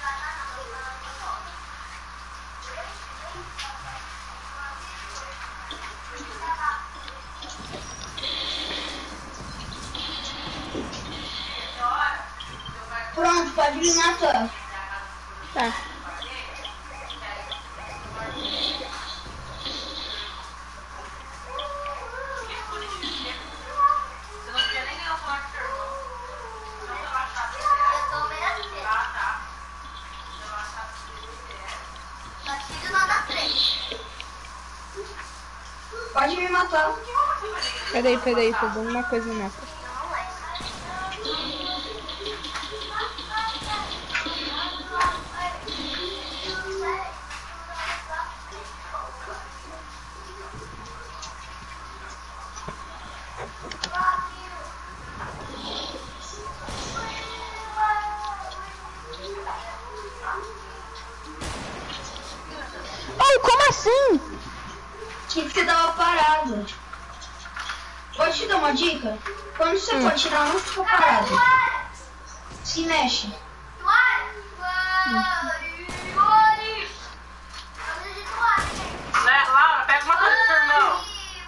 Pronto, pode me matar. Tá. Você não podia nem ganhar o celular do seu irmão. Não relaxar do C S. Ah, tá. Relaxar do C S. Pode me matar. Peraí, peraí, tô dando uma coisa nessa. Oh, como assim? Que você tava parado. Pode te dar uma dica? Quando você for tirar, não fica parado. Se mexe. Né, Laura, pega uma coisa do seu irmão.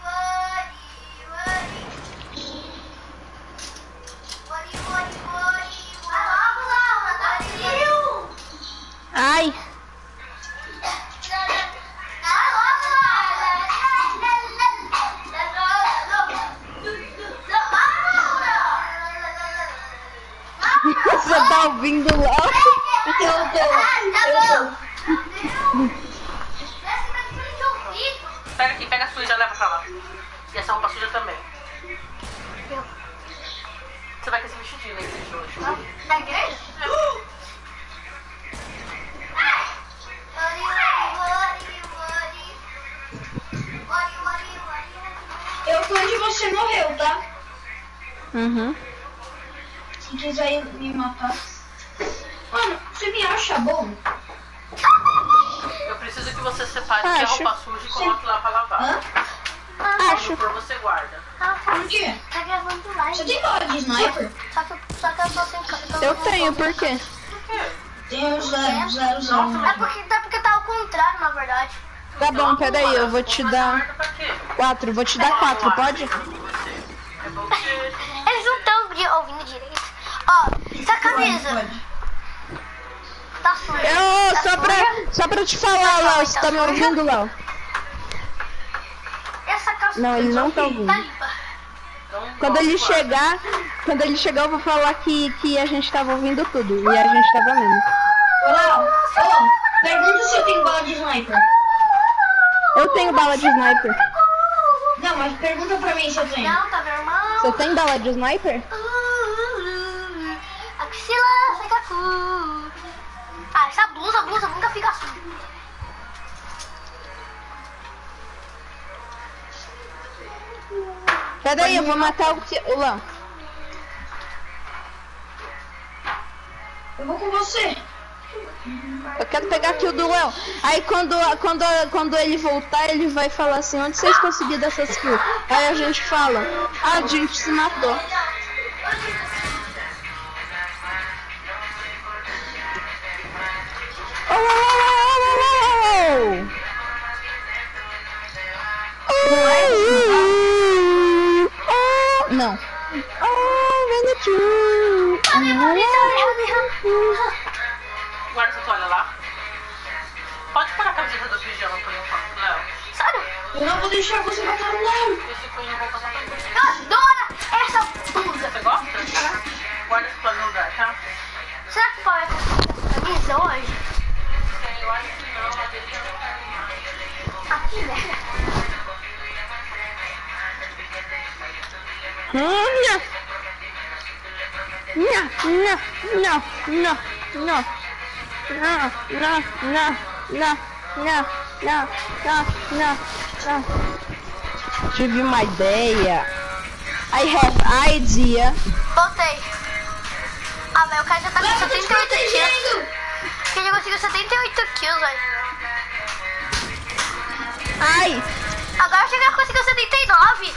Ai. Você tá ouvindo lá? Eu tô. Eu Pega aqui, pega a suja e leva pra lá. E essa roupa suja também. Você vai com esse vestidinho na igreja hoje. Na igreja? Eu fui onde você morreu, tá? Uhum. Se quiser me matar. Mano, você me acha bom? Eu preciso que você separe Acho. a roupa suja e coloque lá pra lavar. Hã? Acho. Quando for, você guarda. Por quê? Tá gravando live. Você tem bala de sniper? Só que, só que eu tô sem câmera. Eu tenho, por quê? Por quê? Tem um zero, zero, zero. É porque, é porque tá ao contrário, na verdade. Tá bom, peraí, eu vou te dar Pra quê? quatro, vou te dar quatro, pode? É bom que você... Eles não estão ouvindo direito. Ó, essa camisa Pode. tá suja. Eu, Tá só pra, suja. só pra te falar, Léo, você tá me ouvindo, Léo? Essa calça Não, ele não tá tá ouvindo. limpa. Então, Quando ele guarda. chegar, quando ele chegar eu vou falar que, que a gente tava ouvindo tudo, e a gente tava mesmo. Ô, Léo, ô, pergunta se eu tenho bala de sniper. Eu tenho bala de sniper. Não, mas pergunta pra mim se eu tenho. Não, tá normal. Você tem bala de sniper? Axila, seca cu. Ah, essa blusa, blusa nunca fica assim. Peraí, eu vou matar o, que- o Léo. Eu vou com você. Eu quero pegar aqui o do Léo. Aí quando, quando, quando ele voltar, ele vai falar assim, onde vocês conseguiram essas kills? Aí a gente fala, ah, a gente se matou. Oh, oh, oh, oh, oh. Não. Oh, vem aqui. Guarda essa toalha lá. Pode pôr a camiseta do pijama por enquanto, Léo. Sério? Eu não vou deixar você matar o Léo. Esse punho eu vou passar pra você. Eu adoro essa blusa. Você gosta? Guarda esse toalha no lugar, tá? Será que o pai vai conseguir essa camisa hoje? Eu acho que não, mas ele já não quer mais. Aqui, né? Nha. Nha, nha, nha, nha, nha. Nha, nha, nha, nha, nha, nha, nha, nha, nha. Tive uma ideia. I have idea. Voltei. Ah, mas o cara já tá com Léo, eu tô te setenta e oito kills. protegendo. Ele já conseguiu setenta e oito kills, velho. Ai, Agora chega conseguiu setenta e nove.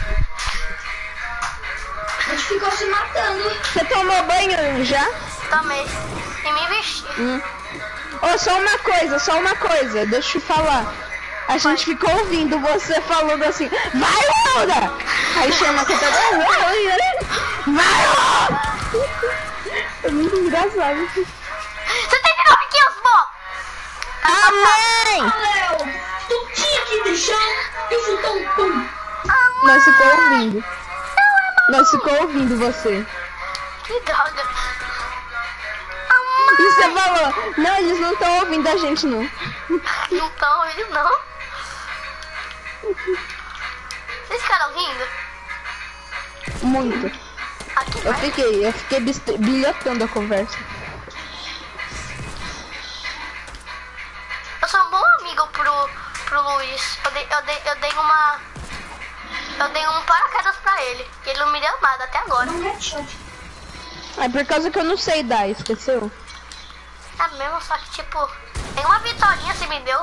A gente ficou se matando. você tomou banho já? Também. E me vesti. Hum. Oh, só uma coisa, só uma coisa, deixa eu te falar. A gente ficou ouvindo você falando assim, vai, Laura! Aí chama que tá. Vai, Laura! É muito engraçado. setenta e nove kills, pô. Amém! Ah, Léo, tu tinha que deixar eu chutar um pum. Nós ficou ouvindo. Nós ficou ouvindo você. Que droga. E você falou, não, eles não estão ouvindo a gente, não. Não estão ouvindo, não. Vocês ficaram ouvindo? Muito. Aqui Eu vai. fiquei, eu fiquei bis- bilhotando a conversa. Eu sou um bom amigo pro, pro Luiz. Eu dei, eu, dei, eu dei uma... Eu dei um paraquedas pra ele. E ele não me deu nada até agora. Um headshot. É por causa que eu não sei dar, esqueceu? É mesmo, só que tipo... Tem uma vitória você me deu.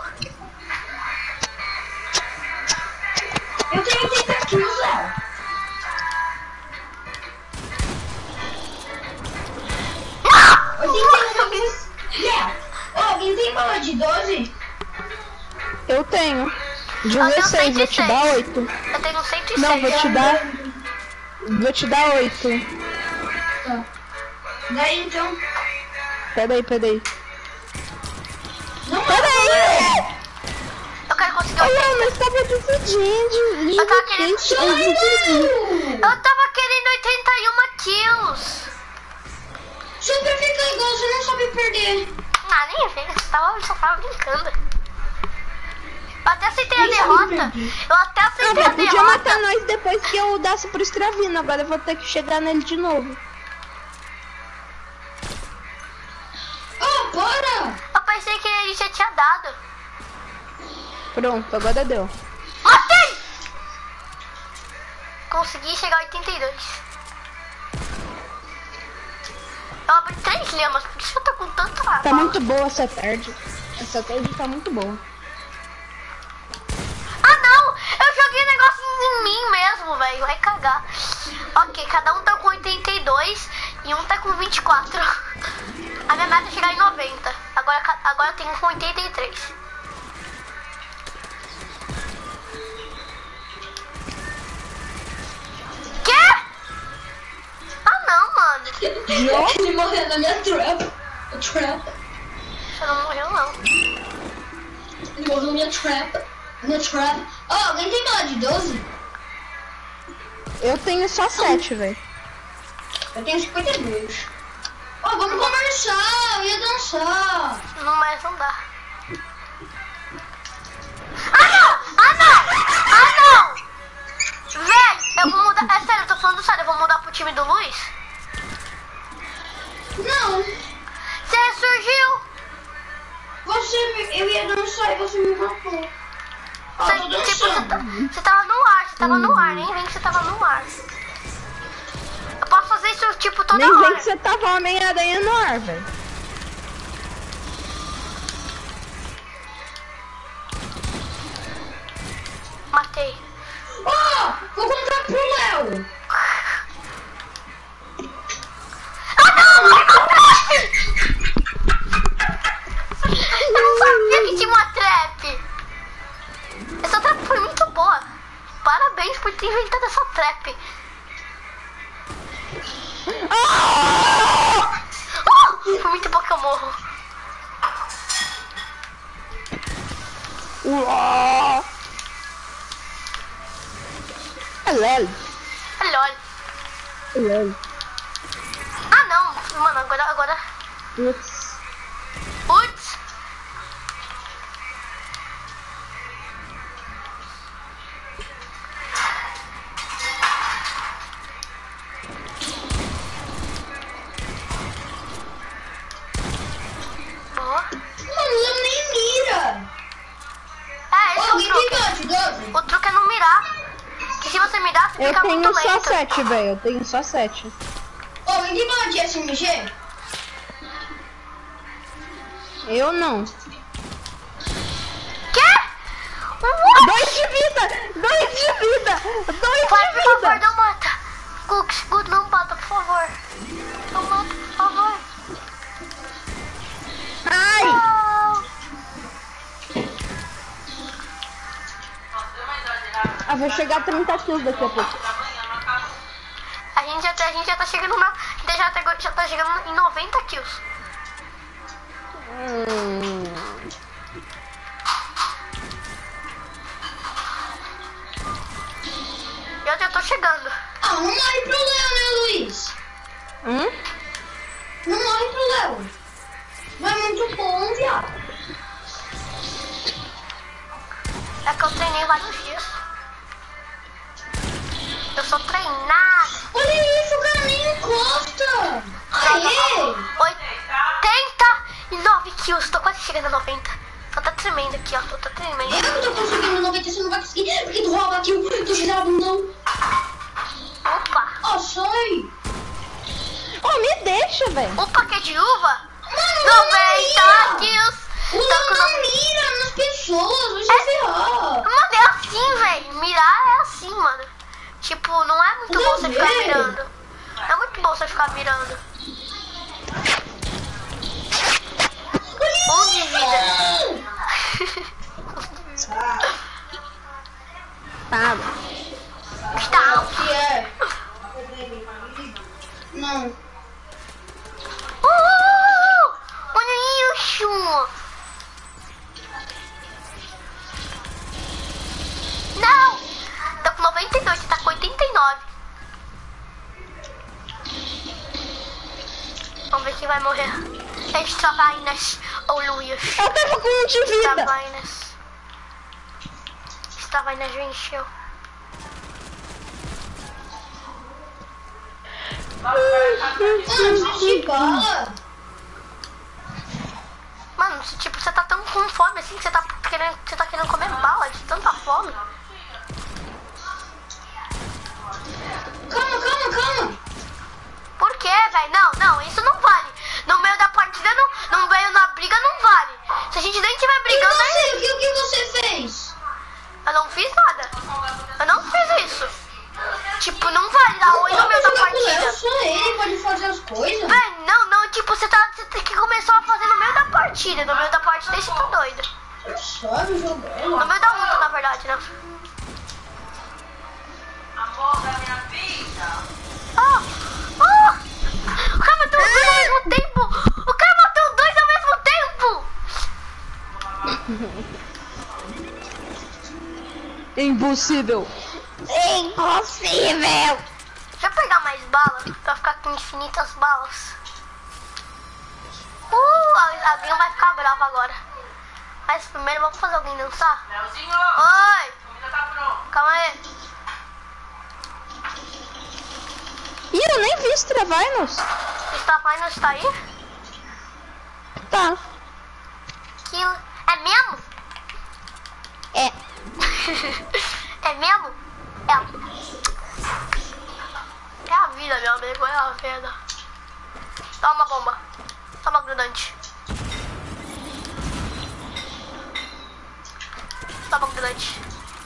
Eu tenho oitenta kills, Léo. oitenta e um. Yeah. Ô, alguém tem bala de doze? Eu tenho. dezesseis, vou te dar oito. Eu tenho cento e seis. Não, vou te dar. Vou te dar oito. Tá. Daí então. Peraí, peraí. Não, Peraí! Eu quero conseguir Olha, oitenta. mas tava dividindo. Eu tava querendo... Dividindo. Eu tava querendo oitenta e um kills. Você igual você não sabe perder. Ah, nem vem, eu tava, só tava brincando. Eu até aceitei a Nem sabe derrota. perder. Eu até Ah, aceitei a velho, podia derrota. matar nós depois que eu dasse pro Stravino. Agora eu vou ter que chegar nele de novo. Oh, bora! Eu pensei que ele já tinha dado. Pronto, agora deu. Matei! Consegui chegar a oitenta e dois. Eu abri três lemas, por isso eu tô com tanta Tá bala. muito boa essa tarde. Essa tarde tá muito boa. Ah não! Eu joguei negócio em mim mesmo, velho. Vai cagar. Ok, cada um tá com oitenta e dois e um tá com vinte e quatro. A minha meta é chegar em noventa. Agora, ca- agora eu tenho com oitenta e três. Quê? Ah não, mano. Ele morreu na minha trap. Trap. Você não morreu não. Ele morreu na minha trap. Minha trap. Oh, alguém tem bala de doze? Eu tenho só sete, velho. Eu tenho cinquenta e dois. Oh, vamos conversar, eu ia dançar. Não mais não dá. Ah não! Ah não! Ah não! Velho, eu vou mudar. É sério, eu tô falando sério, eu vou mudar pro time do Luiz. Não, Você ressurgiu! você me... eu ia dançar e você me matou. Oh, Você, eu tô tipo, você, tá, dançando. você tava no ar, você tava no ar, nem vem que você tava no ar. Eu posso fazer isso tipo toda Nem vem hora. que você tava Homem-Aranha no ar, velho. Matei. Oh, vou contar pro Léo. Ah não! Eu não sabia que tinha uma trap. Essa trap foi muito boa. Parabéns por ter inventado essa trap. Oh, foi muito bom que eu morro. Uó! É lelo. Lol. É lelo. Ah não, mano, agora, agora. Putz. Putz. Boa. Mano, o Léo nem mira. É, esse Oh, é o alguém tem truque. bala de doze? O truque é não mirar. Que se você mirar, você Eu fica muito tenho só lento. sete, velho. Eu tenho só sete. Oh, alguém tem bala de S M G? Eu não. Quê? What? Dois de vida! Dois de vida! Dois Pai, de por favor, vida! não mata. Cooks, Good, não mata, por favor. Não mata, por favor. Ai! Não. Ah, vou chegar a trinta kills daqui a pouco. A gente já, tá- a gente já tá chegando na... A gente já tá, já tá chegando em noventa kills. Hum. Eu já tô chegando. Ah, não morre pro Léo, né, Luiz? Hum? Não morre pro Léo. Vai muito bom, viado. É que eu treinei vários dias. Eu sou treinado. Olha isso, o cara nem encosta. Aê! oitenta e nove kills. Tô quase chegando a noventa. Só tá tremendo aqui, ó. Tô, tô tremendo. Eu tô conseguindo noventa, você não vai conseguir, porque tu rouba aqui o tu girado, não. Opa. Ó, sai. Oh, me deixa, velho. Opa, que é de uva? Mano, não noventa mira. kills. O Tô Léo com não nove- mira nas pessoas, vai se É. ferrar. Mano, é assim, velho. Mirar é assim, mano. Tipo, não é muito bom você ficar Dever. mirando. Não é muito bom você ficar mirando. onze de vida. Tá. Tá. Que é? Não. Uh, olha isso. Não. Tô com noventa e dois, você tá com oitenta e nove. Vamos ver quem vai morrer. Extra Vainas ou Luias. Eu tava com um de Extra vida. Vainas. Extra Vainas venceu. Mano, de bala. Mano, se, tipo, você tá tão com fome assim que você tá querendo, você tá querendo comer bala de tanta fome. Calma, calma, calma. Por quê, velho? Não, não, isso não vale. No meio da partida, não, no meio da briga, não vale. Se a gente nem tiver E brigando, você, aí... o que, o que você fez? Eu não fiz nada. Eu não fiz isso. Tipo, não vale dar oi no meio da partida. Só ele pode fazer as coisas. Véi, não, não, tipo, você tá. Você tem que começar a fazer no meio da partida. No meio da partida, você tá doido. Sabe jogar. No meio da luta, na verdade, né? Amor da minha vida. Oh! Oh! O cara matou dois ao mesmo tempo! O cara matou dois ao mesmo tempo! Impossível. Impossível. Deixa eu pegar mais balas pra ficar com infinitas balas. Uh, alguém vai ficar bravo agora. Mas primeiro vamos fazer alguém dançar? Leozinho, Oi! comida tá pronta. Calma aí. Ih, eu nem vi Extra Vainos. Está vai não está aí? Tá. Que... É mesmo? É. É mesmo? É. É a vida, meu amigo, é a vida. Toma uma bomba. Toma grudante. Toma grudante.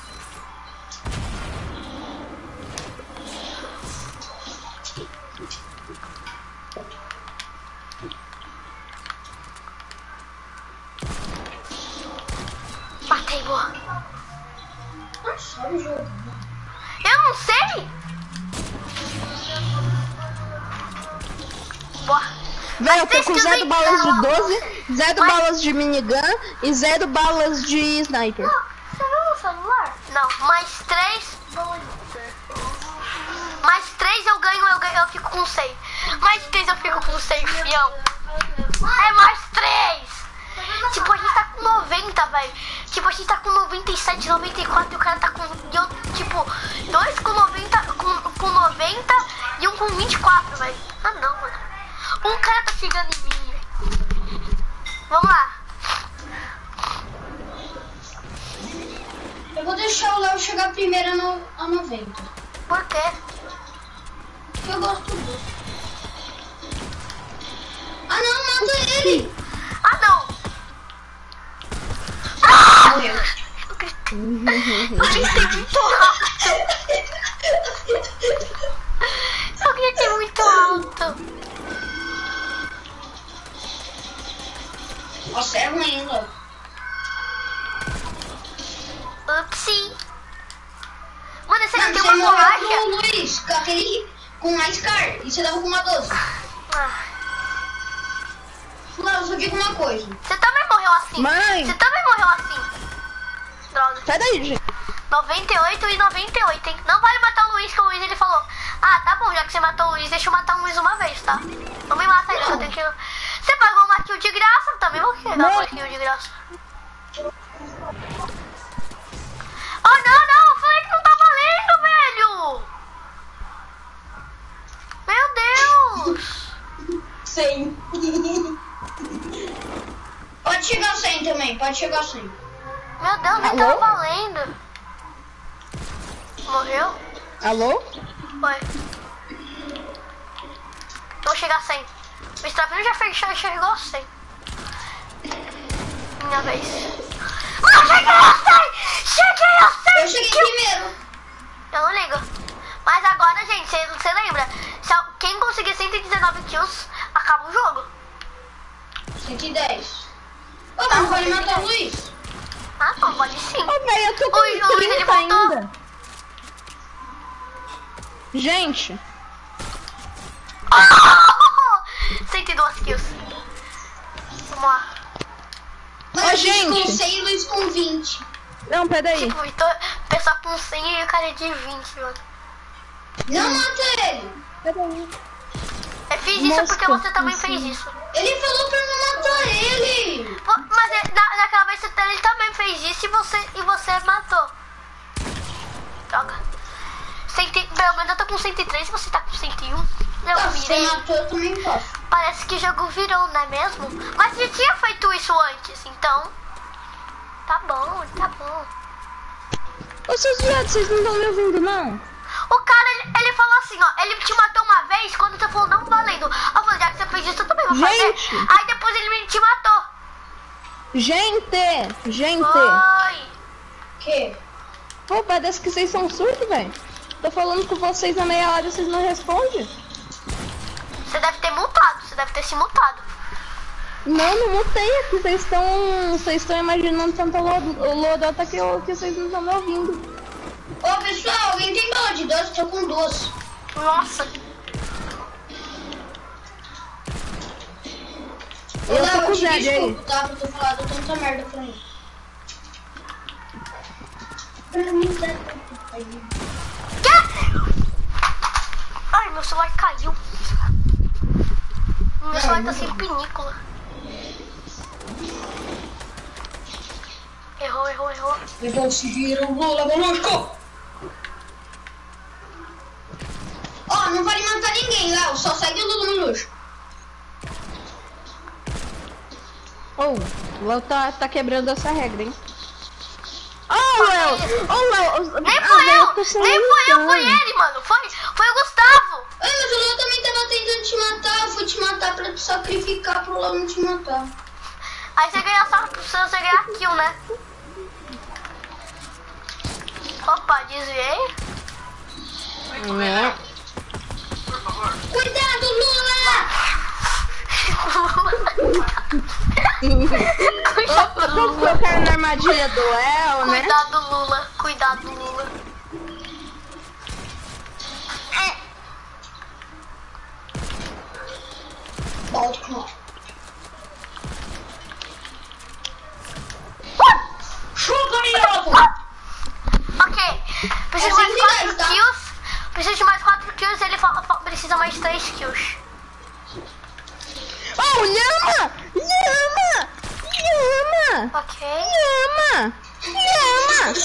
Matei, boa. Não sabe jogar. Eu não sei. Boa. Velho, eu tô Mas com esse zero também- balas de doze, zero Mas- balas de minigun e zero balas de sniper. Você viu no celular? Não, mais três. Mais três eu ganho, eu ganho, eu fico com seis. Mais três eu fico com seis, fião. É mais três! Tipo, a gente tá com noventa, velho. Tipo, a gente tá com noventa e sete, noventa e quatro e o cara tá com. E eu, tipo, dois com noventa, com, com noventa e um com vinte e quatro, velho. Ah não, mano. Um cara tá chegando em mim, velho. Vamos lá. Eu vou deixar o Léo chegar primeiro a, no, a noventa. Por quê? Porque eu gosto dele. Ah não, mata ele! Ah não! Morreu. Eu gritei muito alto. Eu gritei muito alto. Nossa, é ruim, hein, Léo? Upsi. Mano, esse aqui Mano, tem você uma morreu borracha. com o Luiz, com aquele com mais car, e você dava com uma doze. Ah, Léo, eu só digo uma coisa. você também morreu assim. Mãe. Você também morreu assim. Droga. Sai daí, gente. noventa e oito e noventa e oito, hein? Não vale matar o Luiz, que o Luiz ele falou: ah, tá bom, já que você matou o Luiz, deixa eu matar o Luiz uma vez, tá? Não me mata ainda, eu tenho que. Você pagou uma kill de graça, também vou querer dar uma kill de graça. Oh, não, não, eu falei que não tá valendo, velho! Meu Deus! cem. Pode chegar a cem também, pode chegar a cem. Meu Deus, nem Alô? tava valendo. Morreu? Alô? Foi. Vou chegar a cem. O Stravino já fechou e chegou a cem. Minha vez. Não, cheguei a cem! Cheguei a cem! Eu cheguei primeiro. Eu não ligo. Mas agora, gente, você lembra? Se al- quem conseguir cento e dezenove kills, acaba o jogo. cento e dez. Ô, mas não pode matar o Luiz. Ah, não, pode sim. Ô, velho, eu tô com Oi, Luiz, ele trinta voltou. ainda. Gente, cento e dois kills. Vamos lá. Mas Ô, a gente gente. com cem e o Luiz com vinte. não, peraí. Tipo, então, pessoal com cem e o cara é de vinte, mano. Não mata ele. Peraí. Eu fiz isso Mosca, porque você também assim. fez isso. Ele falou pra não matar ele. Vo- Mas é- na, naquela vez você- ele também fez isso e você, e você matou. Droga. Cento, e- pelo menos eu tô com cento e três e você tá com cento e um. Eu Ah, se você virei. matou, eu também posso. Parece que o jogo virou, não é mesmo? Mas você tinha feito isso antes, então... Tá bom, tá bom. Ô, seus viados, vocês não estão me ouvindo, não? O cara, ele, ele falou assim, ó, ele te matou uma vez quando você falou não valendo. Eu falei, já que você fez isso, eu também vou fazer. Gente! Aí depois ele me te matou. Gente! Gente! Foi. Que? Pô, parece que vocês são surdos, velho. Tô falando com vocês há meia hora e vocês não respondem. Você deve ter multado, você deve ter se multado. Não, não mutei aqui. Vocês estão. Vocês estão imaginando tanta lo- lorota que, eu, que vocês não estão me ouvindo. Ô, pessoal, alguém tem bala de doce? Tô com duas. Nossa. Ô, Eu Léo, tô com te zero aí. desculpa, tá? Por ter falado tanta merda pra mim. Pra mim, tá? Quê? Ai, meu celular caiu. Meu celular tá sem pinícula. Errou, errou, errou. E conseguiram o Lula Molusco! Ó, não vale matar ninguém, Léo. Só segue o Lula Molusco. Ô, o Léo tá, tá quebrando essa regra, hein? Ô, Léo! Ô, Léo! Nem ah, fui Léo, eu, tô nem sem fui eu, noção. foi ele, mano. Foi, foi o Gustavo. Ai, mas o Lula também tava tentando te matar. Eu fui te matar pra te sacrificar pro Lula não te matar. Aí você ganha só, você ganha kill, né? Opa, desviei. Né? Por favor. Cuidado, Lula! Opa, tô colocando na armadilha do Léo, né? Cuidado, Lula. Cuidado, Lula. Volte com ela. Chupa, minhoco! Ok. Preciso É de mais cento e quatro dez, tá? kills. Preciso de mais quatro kills. Ele fala, fa- precisa mais três kills. Oh, Lhama! Lhama! Lhama! Ok. Lhama! Lhama!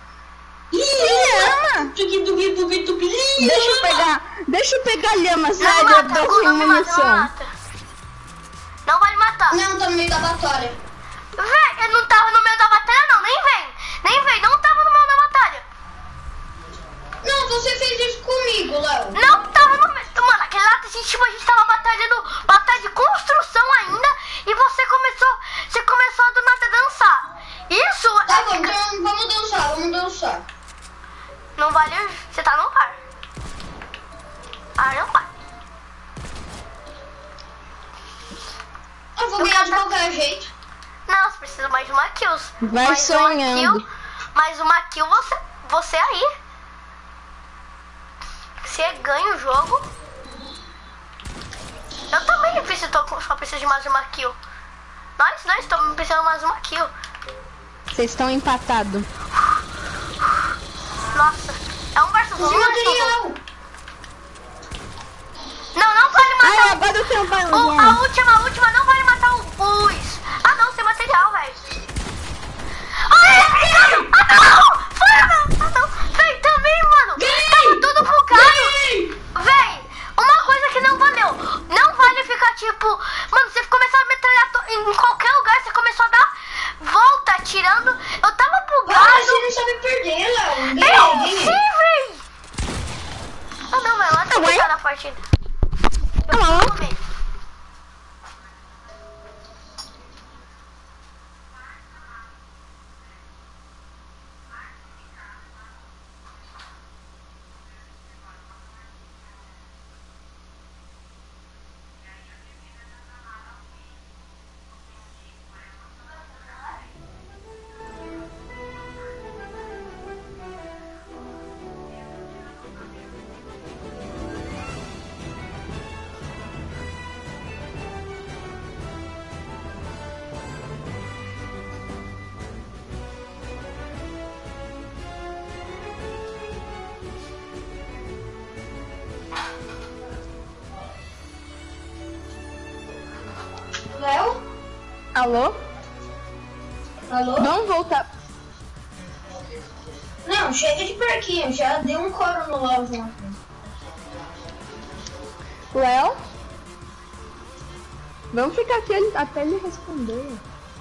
Lhama! Tuki, tuki, tuki, tuki. Deixa eu pegar, deixa eu pegar lhama, Não sério, eu mata, tô Gu, sem não me mata, não me munição. mata. Não vai me matar. Não, tá no meio da batalha. Véi, ele não tava no meio da batalha, não. Nem vem. Nem vem. Não tava no meio da batalha. Não, você fez isso comigo, Léo. Não tava no meio. Mano, aquele lá, a gente, tipo, a gente tava batalhando, batalha de construção ainda. E você começou, você começou a do nada dançar. Isso Tá é bom, fica- então vamos dançar, vamos dançar. Não vale. Você tá no ar. Ah, não vai. Eu vou Eu ganhar de quero- qualquer jeito. Não, você precisa mais de uma kill. Vai mais sonhando. Uma kill, mais uma kill, você, você aí. Você ganha o jogo. Eu também preciso, tô- só preciso de mais uma kill. Nós, nós estamos precisando de mais uma kill. Vocês estão empatados. Nossa, é um versus um. Use não é material. tudo. Não, não vale Ai, matar agora eu tenho o, balão. a última, a última não vale matar o os. Ah não, sem material, velho. Ai, ah não, ah não, foi, ah não, ah não. Véi, também, mano, tava tudo bugado. Véi, uma coisa que não valeu, não vale ficar tipo, mano, você começou a metralhar to- em qualquer lugar, você começou a dar volta atirando, eu tava Ah, bugado. você não sabe perder, Léo. Eu Ganhei, sim, ganhei. véi. Ah não, velho, lá tem Ué? que na partida. Tá bom. Vamos ver. Léo? Alô? Alô? Vamos voltar. Não, chega de porquinho, já deu um coro no Léo já. Léo? Vamos ficar aqui ele- até ele responder.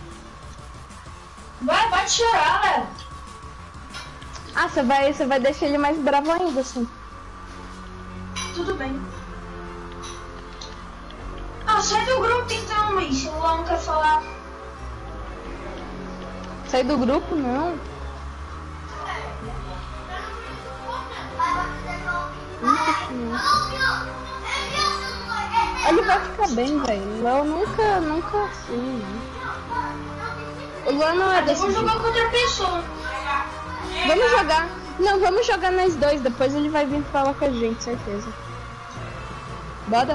Vai, pode chorar, Léo. Ah, você vai, você vai deixar ele mais bravo ainda, assim. Tudo bem. Ah, sai do grupo então, mas se o Léo não quer falar. Sai do grupo, não. Não continua. Ele vai ficar bem, velho. O Léo nunca, nunca assim, né? O Léo não é desse Vamos tipo. jogar com outra pessoa. Vamos jogar. Não, vamos jogar nós dois. Depois ele vai vir falar com a gente, certeza. Bora?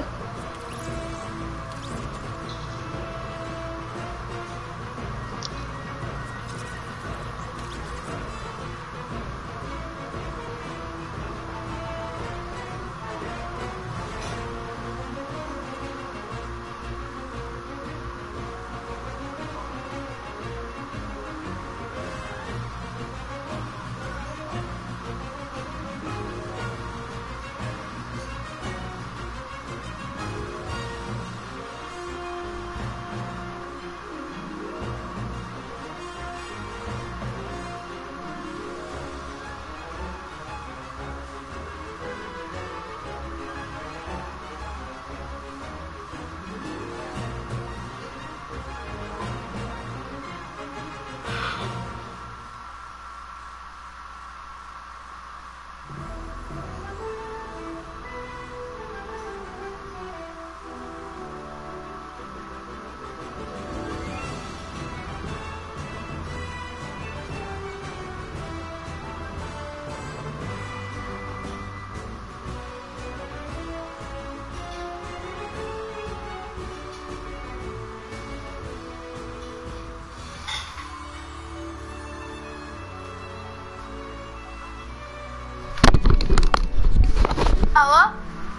Alô?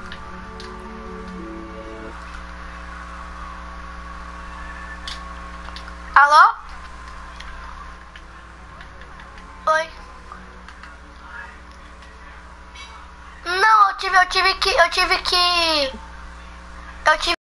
Alô? Oi. Não, eu tive, eu tive que, eu tive que, eu tive